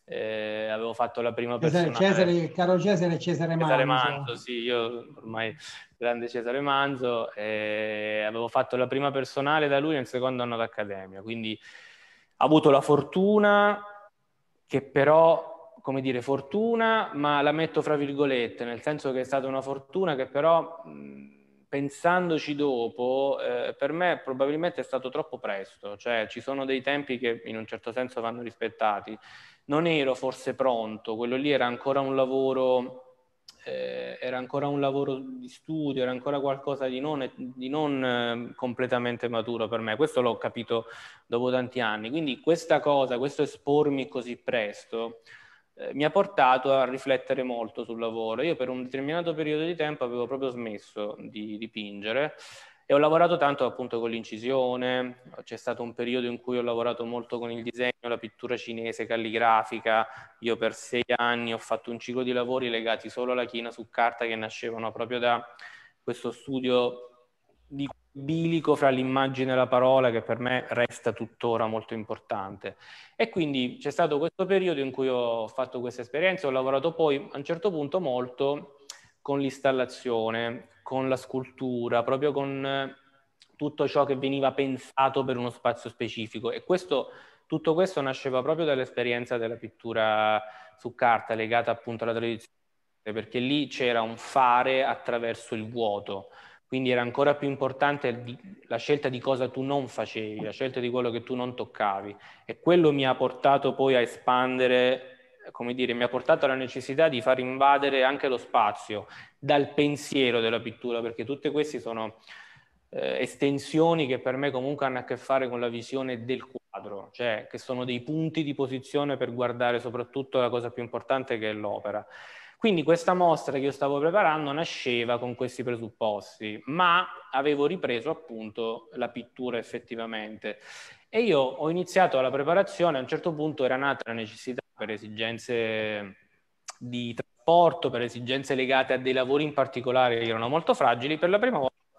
eh, avevo fatto la prima Cesare, personale. Cesare, caro Cesare, Cesare Manzo. Cesare Manzo, sì, io ormai grande Cesare Manzo, eh, avevo fatto la prima personale da lui nel secondo anno d'accademia, quindi ho avuto la fortuna che però, come dire, fortuna, ma la metto fra virgolette, nel senso che è stata una fortuna che però, mh, pensandoci dopo, eh, per me probabilmente è stato troppo presto, cioè ci sono dei tempi che in un certo senso vanno rispettati. Non ero forse pronto, quello lì era ancora un lavoro, eh, era ancora un lavoro di studio, era ancora qualcosa di non, di non eh, completamente maturo per me. Questo l'ho capito dopo tanti anni. Quindi questa cosa, questo espormi così presto, eh, mi ha portato a riflettere molto sul lavoro. Io per un determinato periodo di tempo avevo proprio smesso di dipingere e ho lavorato tanto appunto con l'incisione. C'è stato un periodo in cui ho lavorato molto con il disegno, la pittura cinese, calligrafica. Io per sei anni ho fatto un ciclo di lavori legati solo alla china su carta che nascevano proprio da questo studio di bilico fra l'immagine e la parola che per me resta tuttora molto importante. E quindi c'è stato questo periodo in cui ho fatto questa esperienza, ho lavorato poi a un certo punto molto con l'installazione, con la scultura, proprio con tutto ciò che veniva pensato per uno spazio specifico. E questo, tutto questo nasceva proprio dall'esperienza della pittura su carta, legata appunto alla tradizione, perché lì c'era un fare attraverso il vuoto. Quindi era ancora più importante la scelta di cosa tu non facevi, la scelta di quello che tu non toccavi. E quello mi ha portato poi a espandere, come dire, mi ha portato alla necessità di far invadere anche lo spazio dal pensiero della pittura, perché tutte queste sono eh, estensioni che per me comunque hanno a che fare con la visione del quadro, cioè che sono dei punti di posizione per guardare soprattutto la cosa più importante che è l'opera. Quindi questa mostra che io stavo preparando nasceva con questi presupposti, ma avevo ripreso appunto la pittura effettivamente. E io ho iniziato la preparazione, a un certo punto era nata la necessità per esigenze di trasporto, per esigenze legate a dei lavori in particolare che erano molto fragili, per la prima volta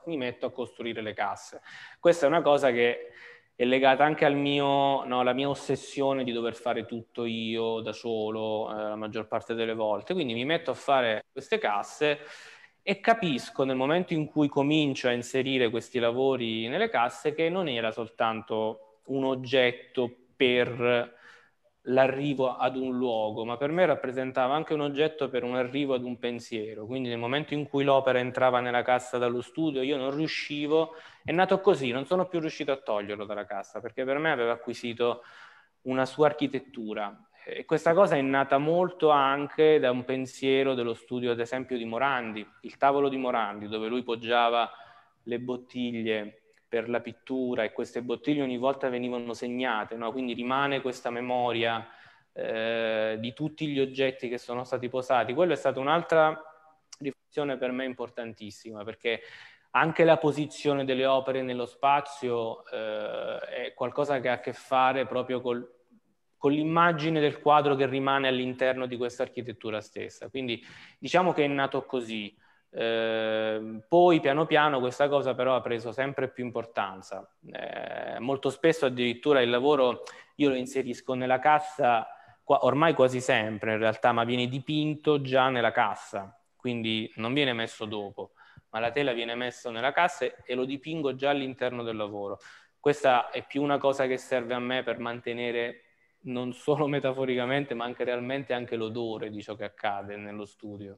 mi metto a costruire le casse. Questa è una cosa che è legata anche al mio, no, alla mia ossessione di dover fare tutto io da solo eh, la maggior parte delle volte. Quindi mi metto a fare queste casse e capisco nel momento in cui comincio a inserire questi lavori nelle casse che non era soltanto un oggetto per l'arrivo ad un luogo, ma per me rappresentava anche un oggetto per un arrivo ad un pensiero. Quindi nel momento in cui l'opera entrava nella cassa dallo studio, io non riuscivo, è nato così, non sono più riuscito a toglierlo dalla cassa, perché per me aveva acquisito una sua architettura. E questa cosa è nata molto anche da un pensiero dello studio, ad esempio, di Morandi, il tavolo di Morandi, dove lui poggiava le bottiglie per la pittura, e queste bottiglie ogni volta venivano segnate, no? Quindi rimane questa memoria eh, di tutti gli oggetti che sono stati posati. Quella è stata un'altra riflessione per me importantissima, perché anche la posizione delle opere nello spazio eh, è qualcosa che ha a che fare proprio col, con l'immagine del quadro che rimane all'interno di questa architettura stessa. Quindi diciamo che è nato così. Eh, poi piano piano questa cosa però ha preso sempre più importanza. Eh, molto spesso addirittura il lavoro io lo inserisco nella cassa, qua, ormai quasi sempre in realtà, ma viene dipinto già nella cassa, quindi non viene messo dopo, ma la tela viene messa nella cassa e lo dipingo già all'interno del lavoro. Questa è più una cosa che serve a me per mantenere non solo metaforicamente ma anche realmente anche l'odore di ciò che accade nello studio.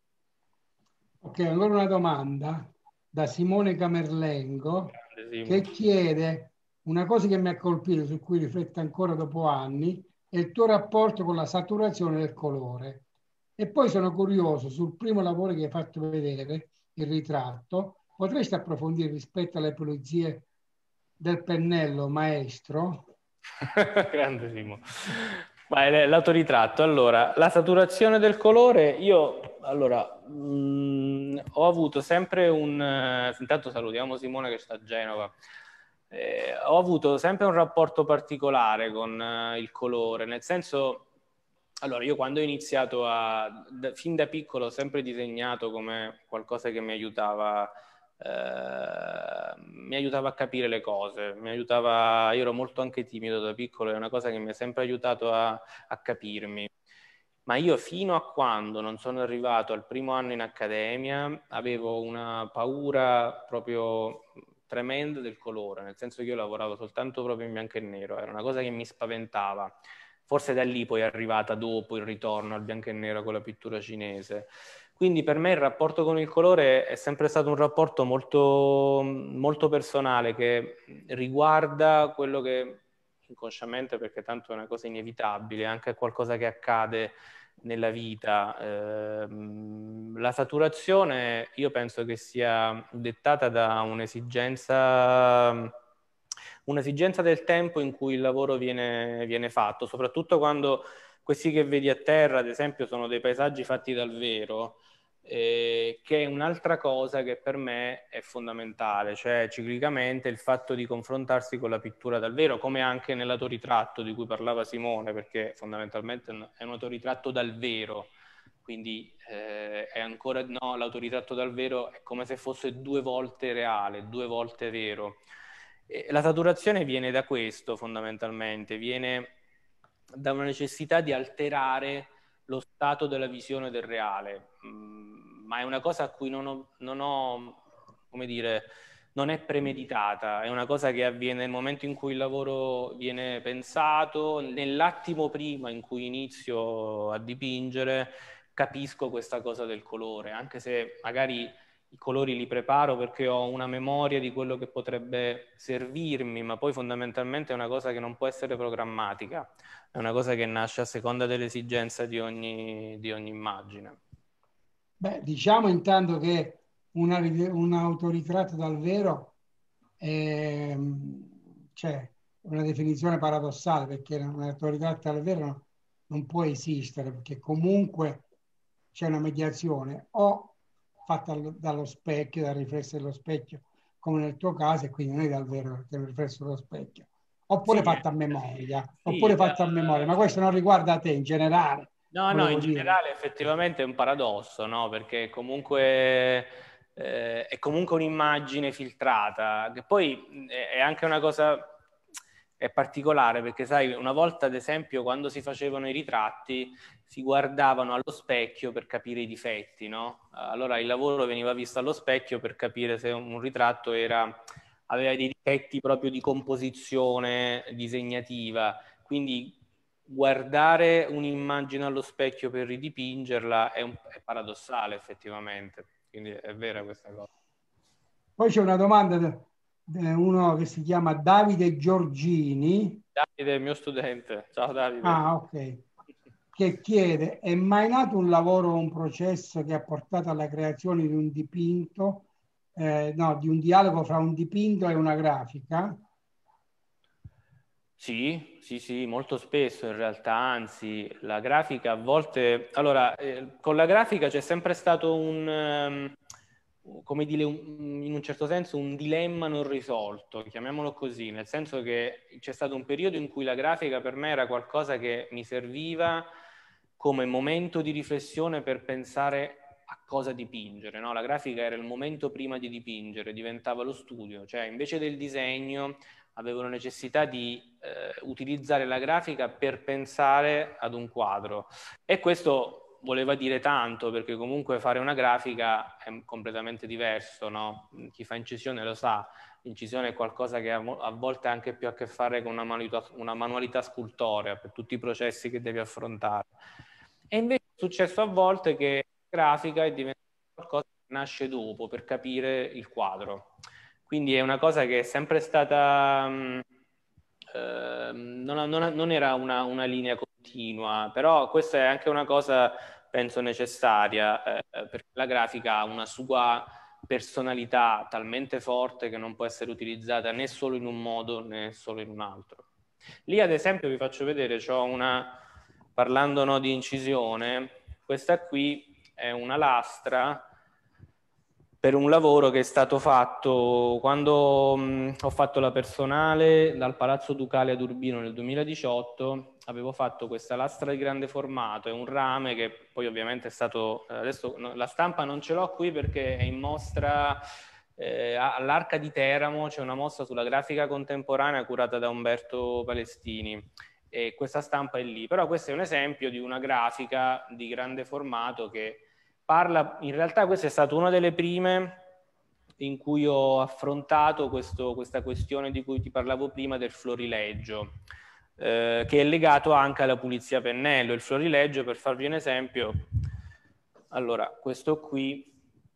Ok, allora una domanda da Simone Camerlengo che chiede una cosa che mi ha colpito, su cui rifletto ancora dopo anni, è il tuo rapporto con la saturazione del colore. E poi sono curioso, sul primo lavoro che hai fatto vedere, il ritratto, potresti approfondire rispetto alle pulizie del pennello maestro? Grande Simo. L'autoritratto, allora, la saturazione del colore, io, allora, mh, ho avuto sempre un, eh, intanto salutiamo Simone che sta a Genova, eh, ho avuto sempre un rapporto particolare con eh, il colore, nel senso, allora, io quando ho iniziato a, da, fin da piccolo ho sempre disegnato come qualcosa che mi aiutava Uh, mi aiutava a capire le cose, mi aiutava, io ero molto anche timido da piccolo, è una cosa che mi ha sempre aiutato a, a capirmi, ma io fino a quando non sono arrivato al primo anno in accademia avevo una paura proprio tremenda del colore, nel senso che io lavoravo soltanto proprio in bianco e nero, era una cosa che mi spaventava. Forse da lì poi è arrivata dopo il ritorno al bianco e nero con la pittura cinese. Quindi per me il rapporto con il colore è sempre stato un rapporto molto, molto personale, che riguarda quello che inconsciamente, perché tanto è una cosa inevitabile, anche qualcosa che accade nella vita. Eh, la saturazione io penso che sia dettata da un'esigenza, un'esigenza del tempo in cui il lavoro viene, viene fatto, soprattutto quando questi che vedi a terra, ad esempio, sono dei paesaggi fatti dal vero, eh, che è un'altra cosa che per me è fondamentale, cioè ciclicamente il fatto di confrontarsi con la pittura dal vero, come anche nell'autoritratto di cui parlava Simone, perché fondamentalmente è un autoritratto dal vero, quindi eh, è ancora no, l'autoritratto dal vero è come se fosse due volte reale, due volte vero. E la saturazione viene da questo fondamentalmente, viene da una necessità di alterare lo stato della visione del reale, mm, ma è una cosa a cui non ho, non ho, come dire, non è premeditata, è una cosa che avviene nel momento in cui il lavoro viene pensato, nell'attimo prima in cui inizio a dipingere, capisco questa cosa del colore, anche se magari i colori li preparo perché ho una memoria di quello che potrebbe servirmi, ma poi fondamentalmente è una cosa che non può essere programmatica, è una cosa che nasce a seconda dell'esigenza di ogni, di ogni immagine. Beh, diciamo intanto che una, un autoritratto dal vero è, cioè, una definizione paradossale, perché un autoritratto dal vero non può esistere, perché comunque c'è una mediazione o fatta dallo specchio, dal riflesso dello specchio, come nel tuo caso, e quindi non è dal vero perché è un riflesso dello specchio, oppure sì, fatta a memoria, sì, oppure fatta a memoria, ma questo non riguarda te in generale. No, no, in dire. generale effettivamente è un paradosso, no? Perché comunque eh, è comunque un'immagine filtrata, che poi è anche una cosa è particolare, perché sai, una volta ad esempio quando si facevano i ritratti si guardavano allo specchio per capire i difetti, no? Allora il lavoro veniva visto allo specchio per capire se un ritratto era, aveva dei difetti proprio di composizione disegnativa, quindi guardare un'immagine allo specchio per ridipingerla è, un, è paradossale effettivamente, quindi è vera questa cosa. Poi c'è una domanda da uno che si chiama Davide Giorgini. Davide è il mio studente, ciao Davide. Ah, ok. Che chiede: è mai nato un lavoro o un processo che ha portato alla creazione di un dipinto, eh, no, di un dialogo fra un dipinto e una grafica? Sì, sì, sì, molto spesso in realtà, anzi, la grafica a volte... Allora, eh, con la grafica c'è sempre stato un, um, come dire, un, in un certo senso un dilemma non risolto, chiamiamolo così, nel senso che c'è stato un periodo in cui la grafica per me era qualcosa che mi serviva come momento di riflessione per pensare a cosa dipingere, no? La grafica era il momento prima di dipingere, diventava lo studio, cioè invece del disegno avevano necessità di eh, utilizzare la grafica per pensare ad un quadro, e questo voleva dire tanto, perché comunque fare una grafica è completamente diverso, no? Chi fa incisione lo sa, l'incisione è qualcosa che a volte ha anche più a che fare con una manualità, una manualità scultorea per tutti i processi che devi affrontare. E invece è successo a volte che la grafica è diventata qualcosa che nasce dopo per capire il quadro. Quindi è una cosa che è sempre stata, mh, eh, non, non, non era una, una linea continua, però questa è anche una cosa, penso, necessaria, eh, perché la grafica ha una sua personalità talmente forte che non può essere utilizzata né solo in un modo né solo in un altro. Lì ad esempio vi faccio vedere, c'ho una, parlando no, di incisione, questa qui è una lastra per un lavoro che è stato fatto quando mh, ho fatto la personale dal Palazzo Ducale ad Urbino nel duemiladiciotto. Avevo fatto questa lastra di grande formato, è un rame che poi ovviamente è stato, adesso no, la stampa non ce l'ho qui perché è in mostra eh, all'Arca di Teramo, c'è una mostra sulla grafica contemporanea curata da Umberto Palestini e questa stampa è lì, però questo è un esempio di una grafica di grande formato che parla, in realtà questa è stata una delle prime in cui ho affrontato questo, questa questione di cui ti parlavo prima del florileggio, eh, che è legato anche alla pulizia a pennello. Il florileggio, per farvi un esempio, allora questo qui,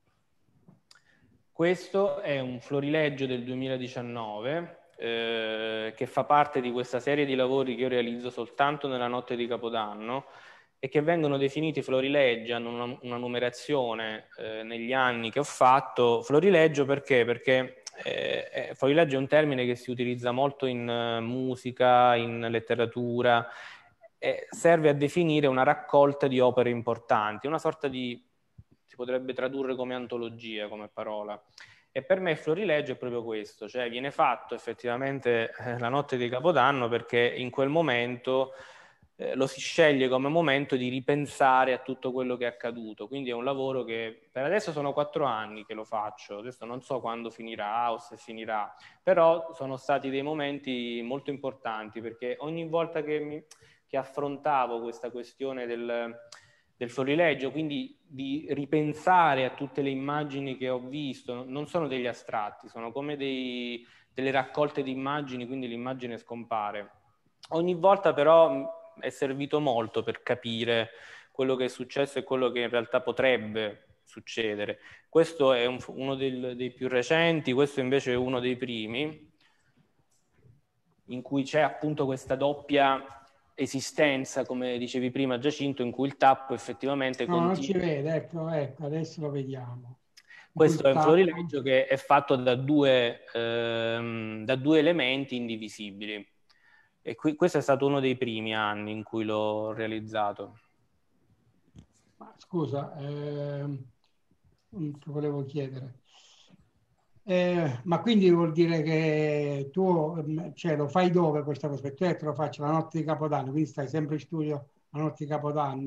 questo è un florileggio del duemiladiciannove eh, che fa parte di questa serie di lavori che io realizzo soltanto nella notte di Capodanno e che vengono definiti florileggi, hanno una, una numerazione eh, negli anni che ho fatto. Florileggio perché? Perché eh, florileggio è un termine che si utilizza molto in uh, musica, in letteratura, e serve a definire una raccolta di opere importanti, una sorta di, si potrebbe tradurre come antologia, come parola. E per me il florileggio è proprio questo, cioè viene fatto effettivamente eh, la notte di Capodanno perché in quel momento Eh, lo si sceglie come momento di ripensare a tutto quello che è accaduto, quindi è un lavoro che per adesso sono quattro anni che lo faccio, adesso non so quando finirà o se finirà, però sono stati dei momenti molto importanti perché ogni volta che, mi, che affrontavo questa questione del, del florileggio, quindi di ripensare a tutte le immagini che ho visto, non sono degli astratti, sono come dei, delle raccolte di immagini, quindi l'immagine scompare. Ogni volta però è servito molto per capire quello che è successo e quello che in realtà potrebbe succedere. Questo è un, uno del, dei più recenti, questo invece è uno dei primi, in cui c'è appunto questa doppia esistenza, come dicevi prima Giacinto, in cui il tappo effettivamente no, continua. Non ci vede, ecco, ecco, adesso lo vediamo. Questo è un florileggio che è fatto da due, ehm, da due elementi indivisibili. E qui, questo è stato uno dei primi anni in cui l'ho realizzato. Ma scusa, ehm, ti volevo chiedere. Eh, ma quindi vuol dire che tu cioè, lo fai dove questa cosa? Perché tu lo faccio la notte di Capodanno, quindi stai sempre in studio la notte di Capodanno?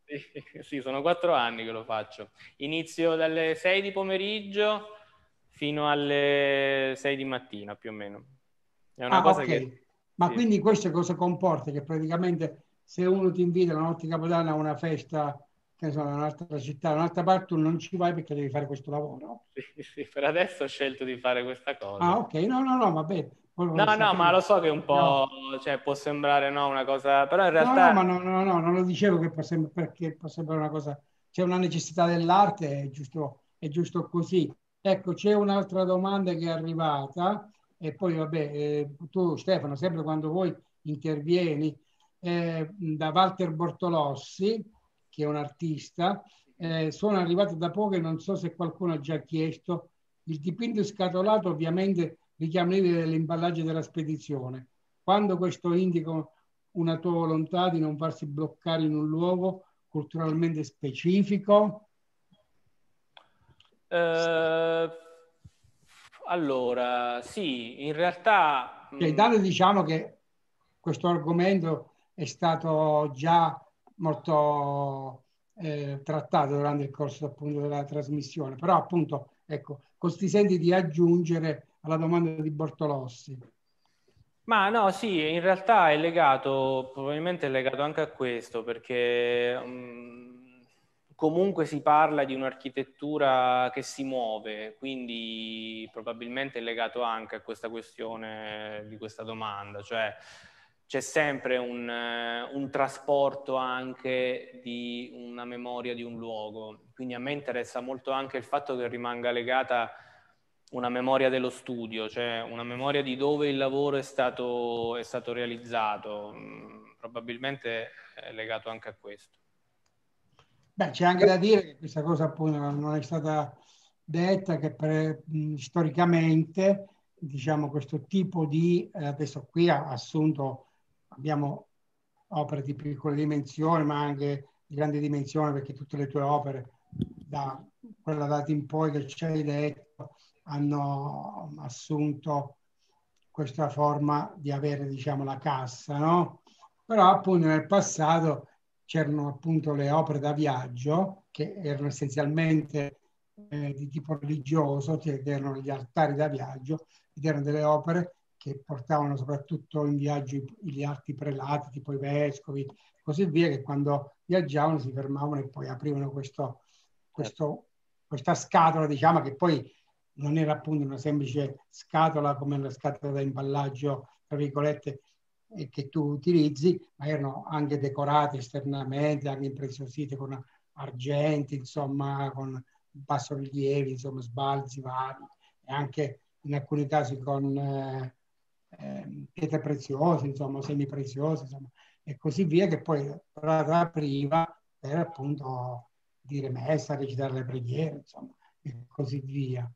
Sì, sì, sono quattro anni che lo faccio. Inizio dalle sei di pomeriggio fino alle sei di mattina, più o meno. È una Ah, cosa che... ok. Ma Sì. quindi questo cosa comporta? Che praticamente se uno ti invita la notte di Capodanno a una festa, che ne so, in un'altra città, in un'altra parte, tu non ci vai perché devi fare questo lavoro. Sì, sì, per adesso ho scelto di fare questa Ah, cosa. ok. No, no, no, va bene. No, Volevo no, ma sapere. lo so che un po', No, cioè, può sembrare no, una cosa, però in no, no, realtà ma no, no, no, non lo dicevo che può sem- perché può sembrare una cosa. C'è una necessità dell'arte, è giusto, è giusto così. Ecco, c'è un'altra domanda che è arrivata e poi, vabbè, eh, tu Stefano, sempre quando vuoi intervieni, eh, da Walter Bortolossi, che è un artista, eh, sono arrivate da poco e non so se qualcuno ha già chiesto. Il dipinto scatolato ovviamente richiama l'idea dell'imballaggio della spedizione. Quando questo indica una tua volontà di non farsi bloccare in un luogo culturalmente specifico? eh, allora, sì, in realtà Cioè, mh, intanto diciamo che questo argomento è stato già molto eh, trattato durante il corso appunto della trasmissione, però appunto, ecco, cosa ti senti di aggiungere alla domanda di Bortolossi? ma no, sì, in realtà è legato, probabilmente è legato anche a questo, perché mh, comunque si parla di un'architettura che si muove, quindi probabilmente è legato anche a questa questione di questa domanda, cioè c'è sempre un, eh, un trasporto anche di una memoria di un luogo, quindi a me interessa molto anche il fatto che rimanga legata una memoria dello studio, cioè una memoria di dove il lavoro è stato, è stato realizzato. Mm, probabilmente è legato anche a questo. Beh, c'è anche da dire che questa cosa appunto non è stata detta, che per- mh, storicamente, diciamo, questo tipo di, eh, adesso qui ha assunto, abbiamo opere di piccole dimensioni, ma anche di grandi dimensioni, perché tutte le tue opere, da quella data in poi che ci hai detto, hanno assunto questa forma di avere, diciamo, la cassa, no? Però appunto nel passato c'erano appunto le opere da viaggio che erano essenzialmente eh, di tipo religioso, che erano gli altari da viaggio, ed erano delle opere che portavano soprattutto in viaggio gli alti prelati, tipo i vescovi, così via, che quando viaggiavano si fermavano e poi aprivano questo, Certo. questo, questa scatola, diciamo, che poi non era appunto una semplice scatola come una scatola da imballaggio, tra virgolette, che tu utilizzi, ma erano anche decorate esternamente, anche impreziosite con argenti, insomma, con bassorilievi, insomma, sbalzi vari, e anche in alcuni casi con eh, eh, pietre preziose, insomma, semi preziose, insomma, e così via, che poi la apriva per appunto dire messa, recitare le preghiere, insomma, e così via.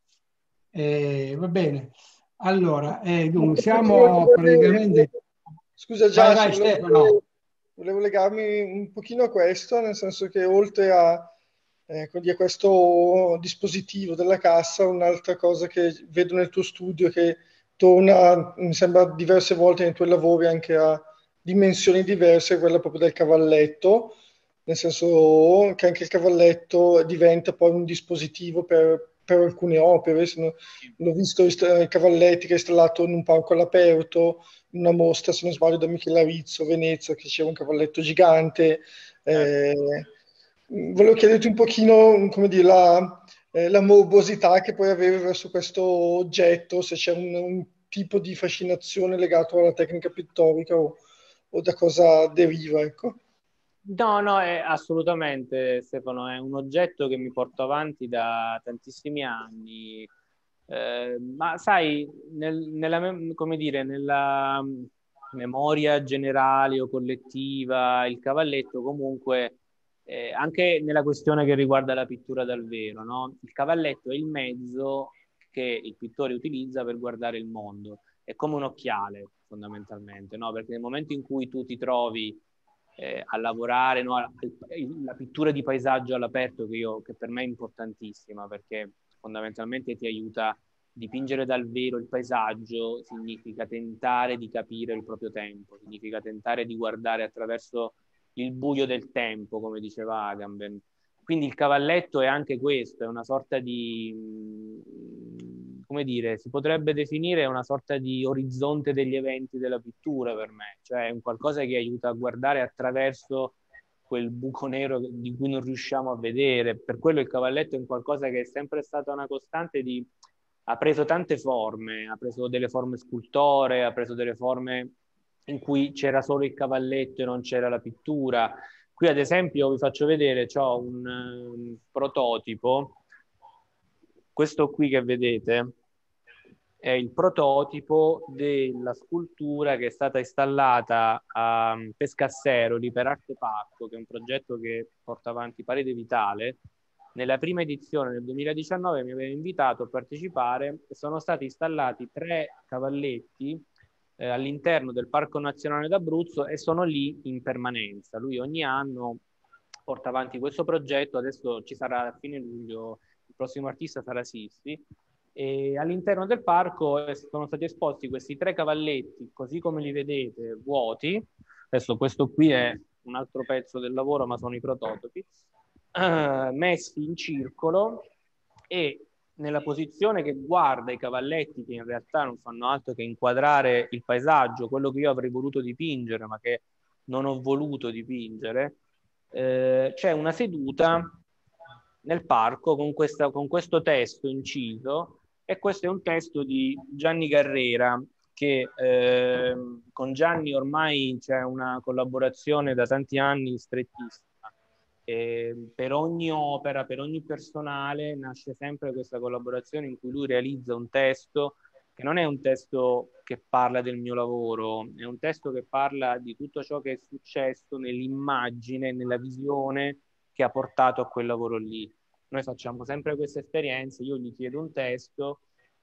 Eh, va bene. Allora, eh, dunque, siamo praticamente... Scusa Vai, Giaci, vai volevo, Stefano. volevo legarmi un pochino a questo, nel senso che oltre a, ecco, di- a questo dispositivo della cassa, un'altra cosa che vedo nel tuo studio che torna, mi sembra, diverse volte nei tuoi lavori anche a dimensioni diverse, è quella proprio del cavalletto, nel senso che anche il cavalletto diventa poi un dispositivo per, per alcune opere. Se no- L'ho visto ist- cavalletti che è installato in un parco all'aperto, una mostra, se non sbaglio, da Michele Rizzo, Venezia, che c'era un cavalletto gigante. Certo. Eh, volevo chiederti un pochino, come dire, la, eh, la morbosità che puoi avere verso questo oggetto, se c'è un, un tipo di fascinazione legato alla tecnica pittorica o, o da cosa deriva, ecco. No, no, è assolutamente, Stefano, è un oggetto che mi porto avanti da tantissimi anni. Eh, ma sai, nel- nella, mem- come dire, nella mm, memoria generale o collettiva, il cavalletto comunque, eh, anche nella questione che riguarda la pittura dal vero, no? Il cavalletto è il mezzo che il pittore utilizza per guardare il mondo. È come un occhiale, fondamentalmente, no? Perché nel momento in cui tu ti trovi eh, a lavorare, no? La pittura di paesaggio all'aperto che, io, che per me è importantissima perché fondamentalmente ti aiuta a dipingere dal vero il paesaggio, significa tentare di capire il proprio tempo, significa tentare di guardare attraverso il buio del tempo, come diceva Agamben. Quindi il cavalletto è anche questo, è una sorta di, come dire, si potrebbe definire una sorta di orizzonte degli eventi della pittura per me, cioè è un qualcosa che aiuta a guardare attraverso quel buco nero di cui non riusciamo a vedere. Per quello il cavalletto è un qualcosa che è sempre stata una costante di... ha preso tante forme, ha preso delle forme scultoree, ha preso delle forme in cui c'era solo il cavalletto e non c'era la pittura. Qui ad esempio vi faccio vedere, c'ho un, un prototipo, questo qui che vedete è il prototipo della scultura che è stata installata a Pescassero lì per Arte Parco, che è un progetto che porta avanti Parete Vitale. Nella prima edizione nel duemiladiciannove mi aveva invitato a partecipare e sono stati installati tre cavalletti eh, all'interno del Parco Nazionale d'Abruzzo e sono lì in permanenza. Lui ogni anno porta avanti questo progetto, adesso ci sarà a fine luglio, il prossimo artista sarà Sisti, e all'interno del parco sono stati esposti questi tre cavalletti, così come li vedete, vuoti. Adesso questo qui è un altro pezzo del lavoro, ma sono i prototipi, eh, messi in circolo e nella posizione che guarda i cavalletti, che in realtà non fanno altro che inquadrare il paesaggio, quello che io avrei voluto dipingere, ma che non ho voluto dipingere, eh, c'è una seduta nel parco con, questa, con questo testo inciso, e questo è un testo di Gianni Carrera, che eh, con Gianni ormai c'è una collaborazione da tanti anni strettissima. E per ogni opera, per ogni personale nasce sempre questa collaborazione in cui lui realizza un testo che non è un testo che parla del mio lavoro, è un testo che parla di tutto ciò che è successo nell'immagine, nella visione che ha portato a quel lavoro lì. Noi facciamo sempre queste esperienze, io gli chiedo un testo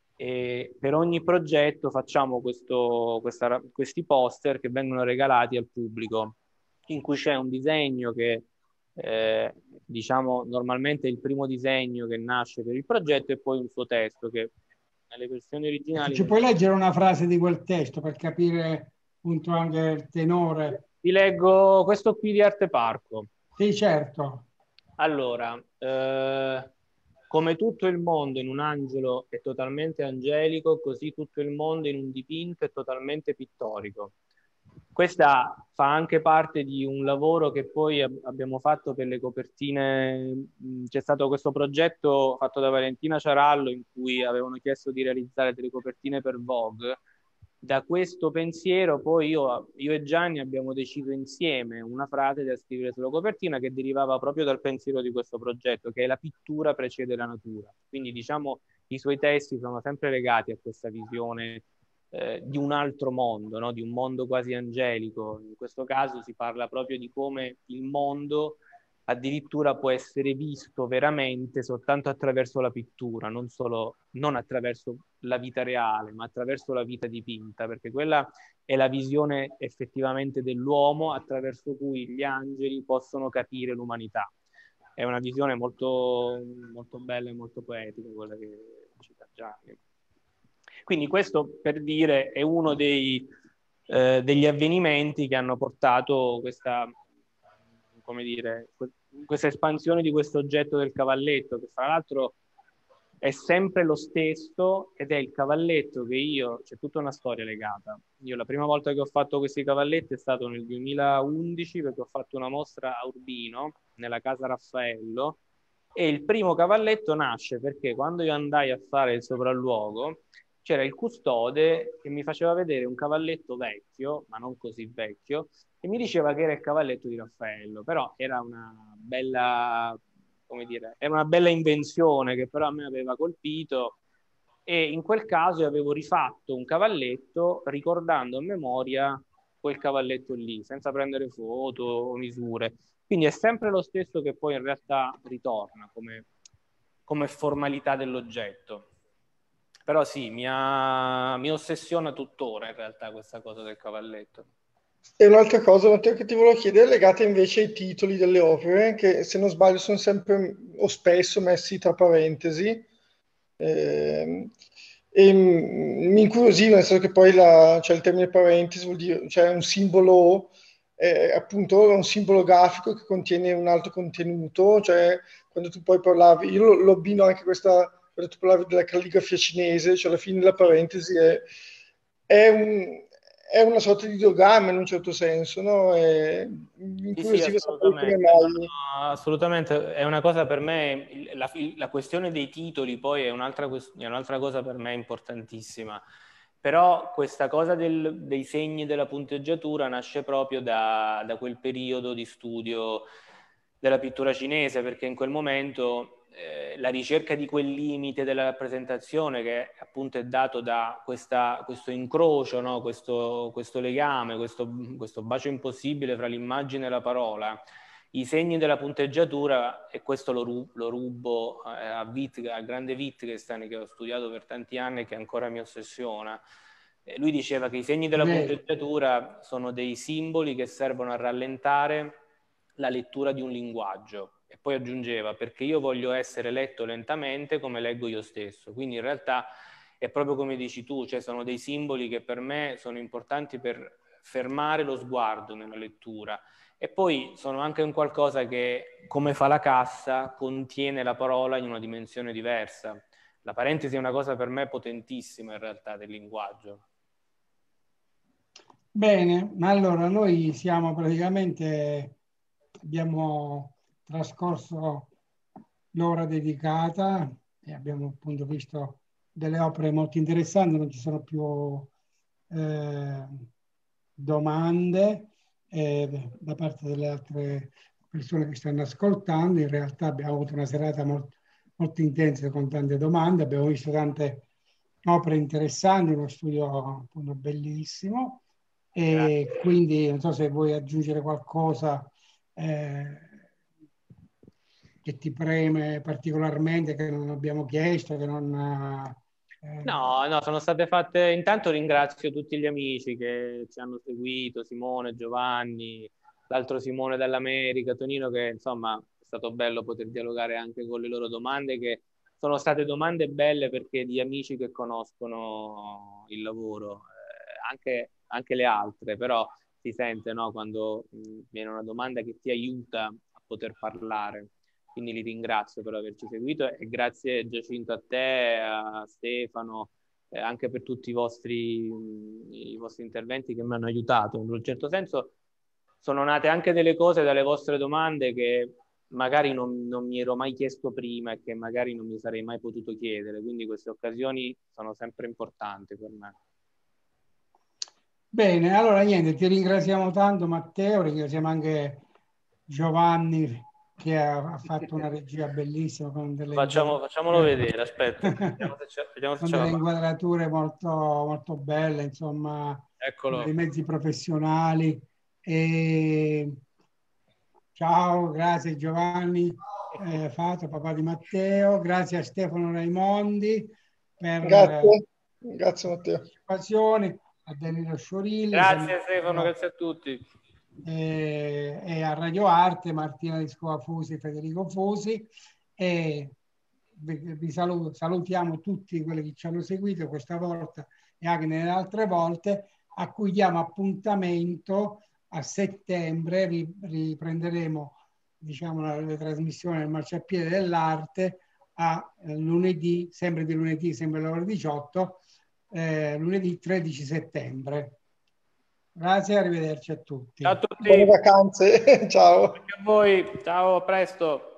e per ogni progetto facciamo questo, questa, questi poster che vengono regalati al pubblico, in cui c'è un disegno che eh, diciamo normalmente è il primo disegno che nasce per il progetto e poi un suo testo che nelle versioni originali... Ci puoi leggere una frase di quel testo per capire appunto anche il tenore? Ti leggo questo qui di Arte Parco. Sì, certo. Allora, eh, come tutto il mondo in un angelo è totalmente angelico, così tutto il mondo in un dipinto è totalmente pittorico. Questa fa anche parte di un lavoro che poi ab- abbiamo fatto per le copertine. C'è stato questo progetto fatto da Valentina Ciarallo in cui avevano chiesto di realizzare delle copertine per Vogue. Da questo pensiero poi io, io e Gianni abbiamo deciso insieme una frase da scrivere sulla copertina che derivava proprio dal pensiero di questo progetto, che è la pittura precede la natura. Quindi diciamo i suoi testi sono sempre legati a questa visione eh, di un altro mondo, no? Di un mondo quasi angelico. In questo caso si parla proprio di come il mondo addirittura può essere visto veramente soltanto attraverso la pittura, non solo, non attraverso la vita reale, ma attraverso la vita dipinta, perché quella è la visione effettivamente dell'uomo attraverso cui gli angeli possono capire l'umanità. È una visione molto, molto bella e molto poetica quella che cita Gianni. Quindi questo, per dire, è uno dei, eh, degli avvenimenti che hanno portato questa, come dire, questa espansione di questo oggetto del cavalletto, che fra l'altro è sempre lo stesso ed è il cavalletto che io, c'è tutta una storia legata. Io la prima volta che ho fatto questi cavalletti è stato nel duemilaundici, perché ho fatto una mostra a Urbino, nella Casa Raffaello, e il primo cavalletto nasce perché quando io andai a fare il sopralluogo c'era il custode che mi faceva vedere un cavalletto vecchio, ma non così vecchio, e mi diceva che era il cavalletto di Raffaello, però era una bella, come dire, era una bella invenzione che però a me aveva colpito, e in quel caso io avevo rifatto un cavalletto ricordando a memoria quel cavalletto lì, senza prendere foto o misure. Quindi è sempre lo stesso che poi in realtà ritorna come, come formalità dell'oggetto. Però sì, mi, ha, mi ossessiona tuttora in realtà questa cosa del cavalletto. E un'altra cosa, Matteo, che ti volevo chiedere, è legata invece ai titoli delle opere, che se non sbaglio sono sempre o spesso messi tra parentesi. Eh, e mi incuriosiva, nel senso che poi la, cioè il termine parentesi vuol dire, cioè un simbolo è appunto un simbolo grafico che contiene un altro contenuto, cioè quando tu poi parlavi, io lo, lo abbino anche questa, quando tu parlavi della calligrafia cinese, cioè alla fine della parentesi è, è, un, è una sorta di ideogramma in un certo senso, no? È, Sì, sì, incuriosiva sapere come assolutamente. mai. No, no, assolutamente, è una cosa per me, il- la, il- la questione dei titoli poi è un'altra, quest- è un'altra cosa per me importantissima. Però questa cosa del- dei segni della punteggiatura nasce proprio da, da quel periodo di studio della pittura cinese, perché in quel momento eh, la ricerca di quel limite della rappresentazione, che appunto è dato da questa, questo incrocio, no? questo, questo legame, questo, questo bacio impossibile fra l'immagine e la parola, i segni della punteggiatura, e questo lo, rub- lo rubo eh, a, Witt- a grande Wittgenstein, che ho studiato per tanti anni e che ancora mi ossessiona. Eh, lui diceva che i segni della Beh, punteggiatura sono dei simboli che servono a rallentare la lettura di un linguaggio. E poi aggiungeva, perché io voglio essere letto lentamente come leggo io stesso. Quindi in realtà è proprio come dici tu, cioè sono dei simboli che per me sono importanti per fermare lo sguardo nella lettura. E poi sono anche un qualcosa che, come fa la cassa, contiene la parola in una dimensione diversa. La parentesi è una cosa per me potentissima in realtà del linguaggio. bene, ma allora noi siamo praticamente, abbiamo trascorso l'ora dedicata e abbiamo appunto visto delle opere molto interessanti, non ci sono più eh, domande eh, da parte delle altre persone che stanno ascoltando. In realtà abbiamo avuto una serata molto, molto intensa con tante domande, abbiamo visto tante opere interessanti, uno studio appunto bellissimo. E Grazie. quindi non so se vuoi aggiungere qualcosa eh, che ti preme particolarmente, che non abbiamo chiesto, che non... eh, No, no, sono state fatte. Intanto ringrazio tutti gli amici che ci hanno seguito, Simone, Giovanni, l'altro Simone dall'America, Tonino, che insomma è stato bello poter dialogare anche con le loro domande, che sono state domande belle perché di amici che conoscono il lavoro, eh, anche, anche le altre, però si sente, no, quando mh, viene una domanda che ti aiuta a poter parlare. Quindi li ringrazio per averci seguito e grazie Giacinto a te, a Stefano, eh, anche per tutti i vostri, i vostri interventi che mi hanno aiutato. In un certo senso sono nate anche delle cose dalle vostre domande che magari non, non mi ero mai chiesto prima e che magari non mi sarei mai potuto chiedere, quindi queste occasioni sono sempre importanti per me. Bene, allora niente, ti ringraziamo tanto Matteo, ringraziamo anche Giovanni che ha, ha fatto una regia bellissima con delle, Facciamo, facciamolo inquadrature, vedere, aspetta, vediamo se ce, vediamo se con ce la delle faccio. inquadrature molto, molto belle, insomma, con Eccolo. dei mezzi professionali. E ciao, grazie Giovanni eh, Fato, papà di Matteo, grazie a Stefano Raimondi per eh, Grazie, grazie la Matteo. partecipazione, a Danilo Sciorilli Grazie Stefano, sempre, grazie a tutti. e, e a Radio Arte, Martina di Scova Fusi, Federico Fusi. E vi, vi saluto, salutiamo tutti quelli che ci hanno seguito questa volta e anche nelle altre volte, a cui diamo appuntamento a settembre. Riprenderemo diciamo, la, la trasmissione del marciapiede dell'arte a eh, lunedì, sempre di lunedì, sempre alle ore diciotto, eh, lunedì tredici settembre. Grazie, arrivederci a tutti. Ciao a tutti. Buone vacanze, ciao. Anche a voi, ciao, a presto.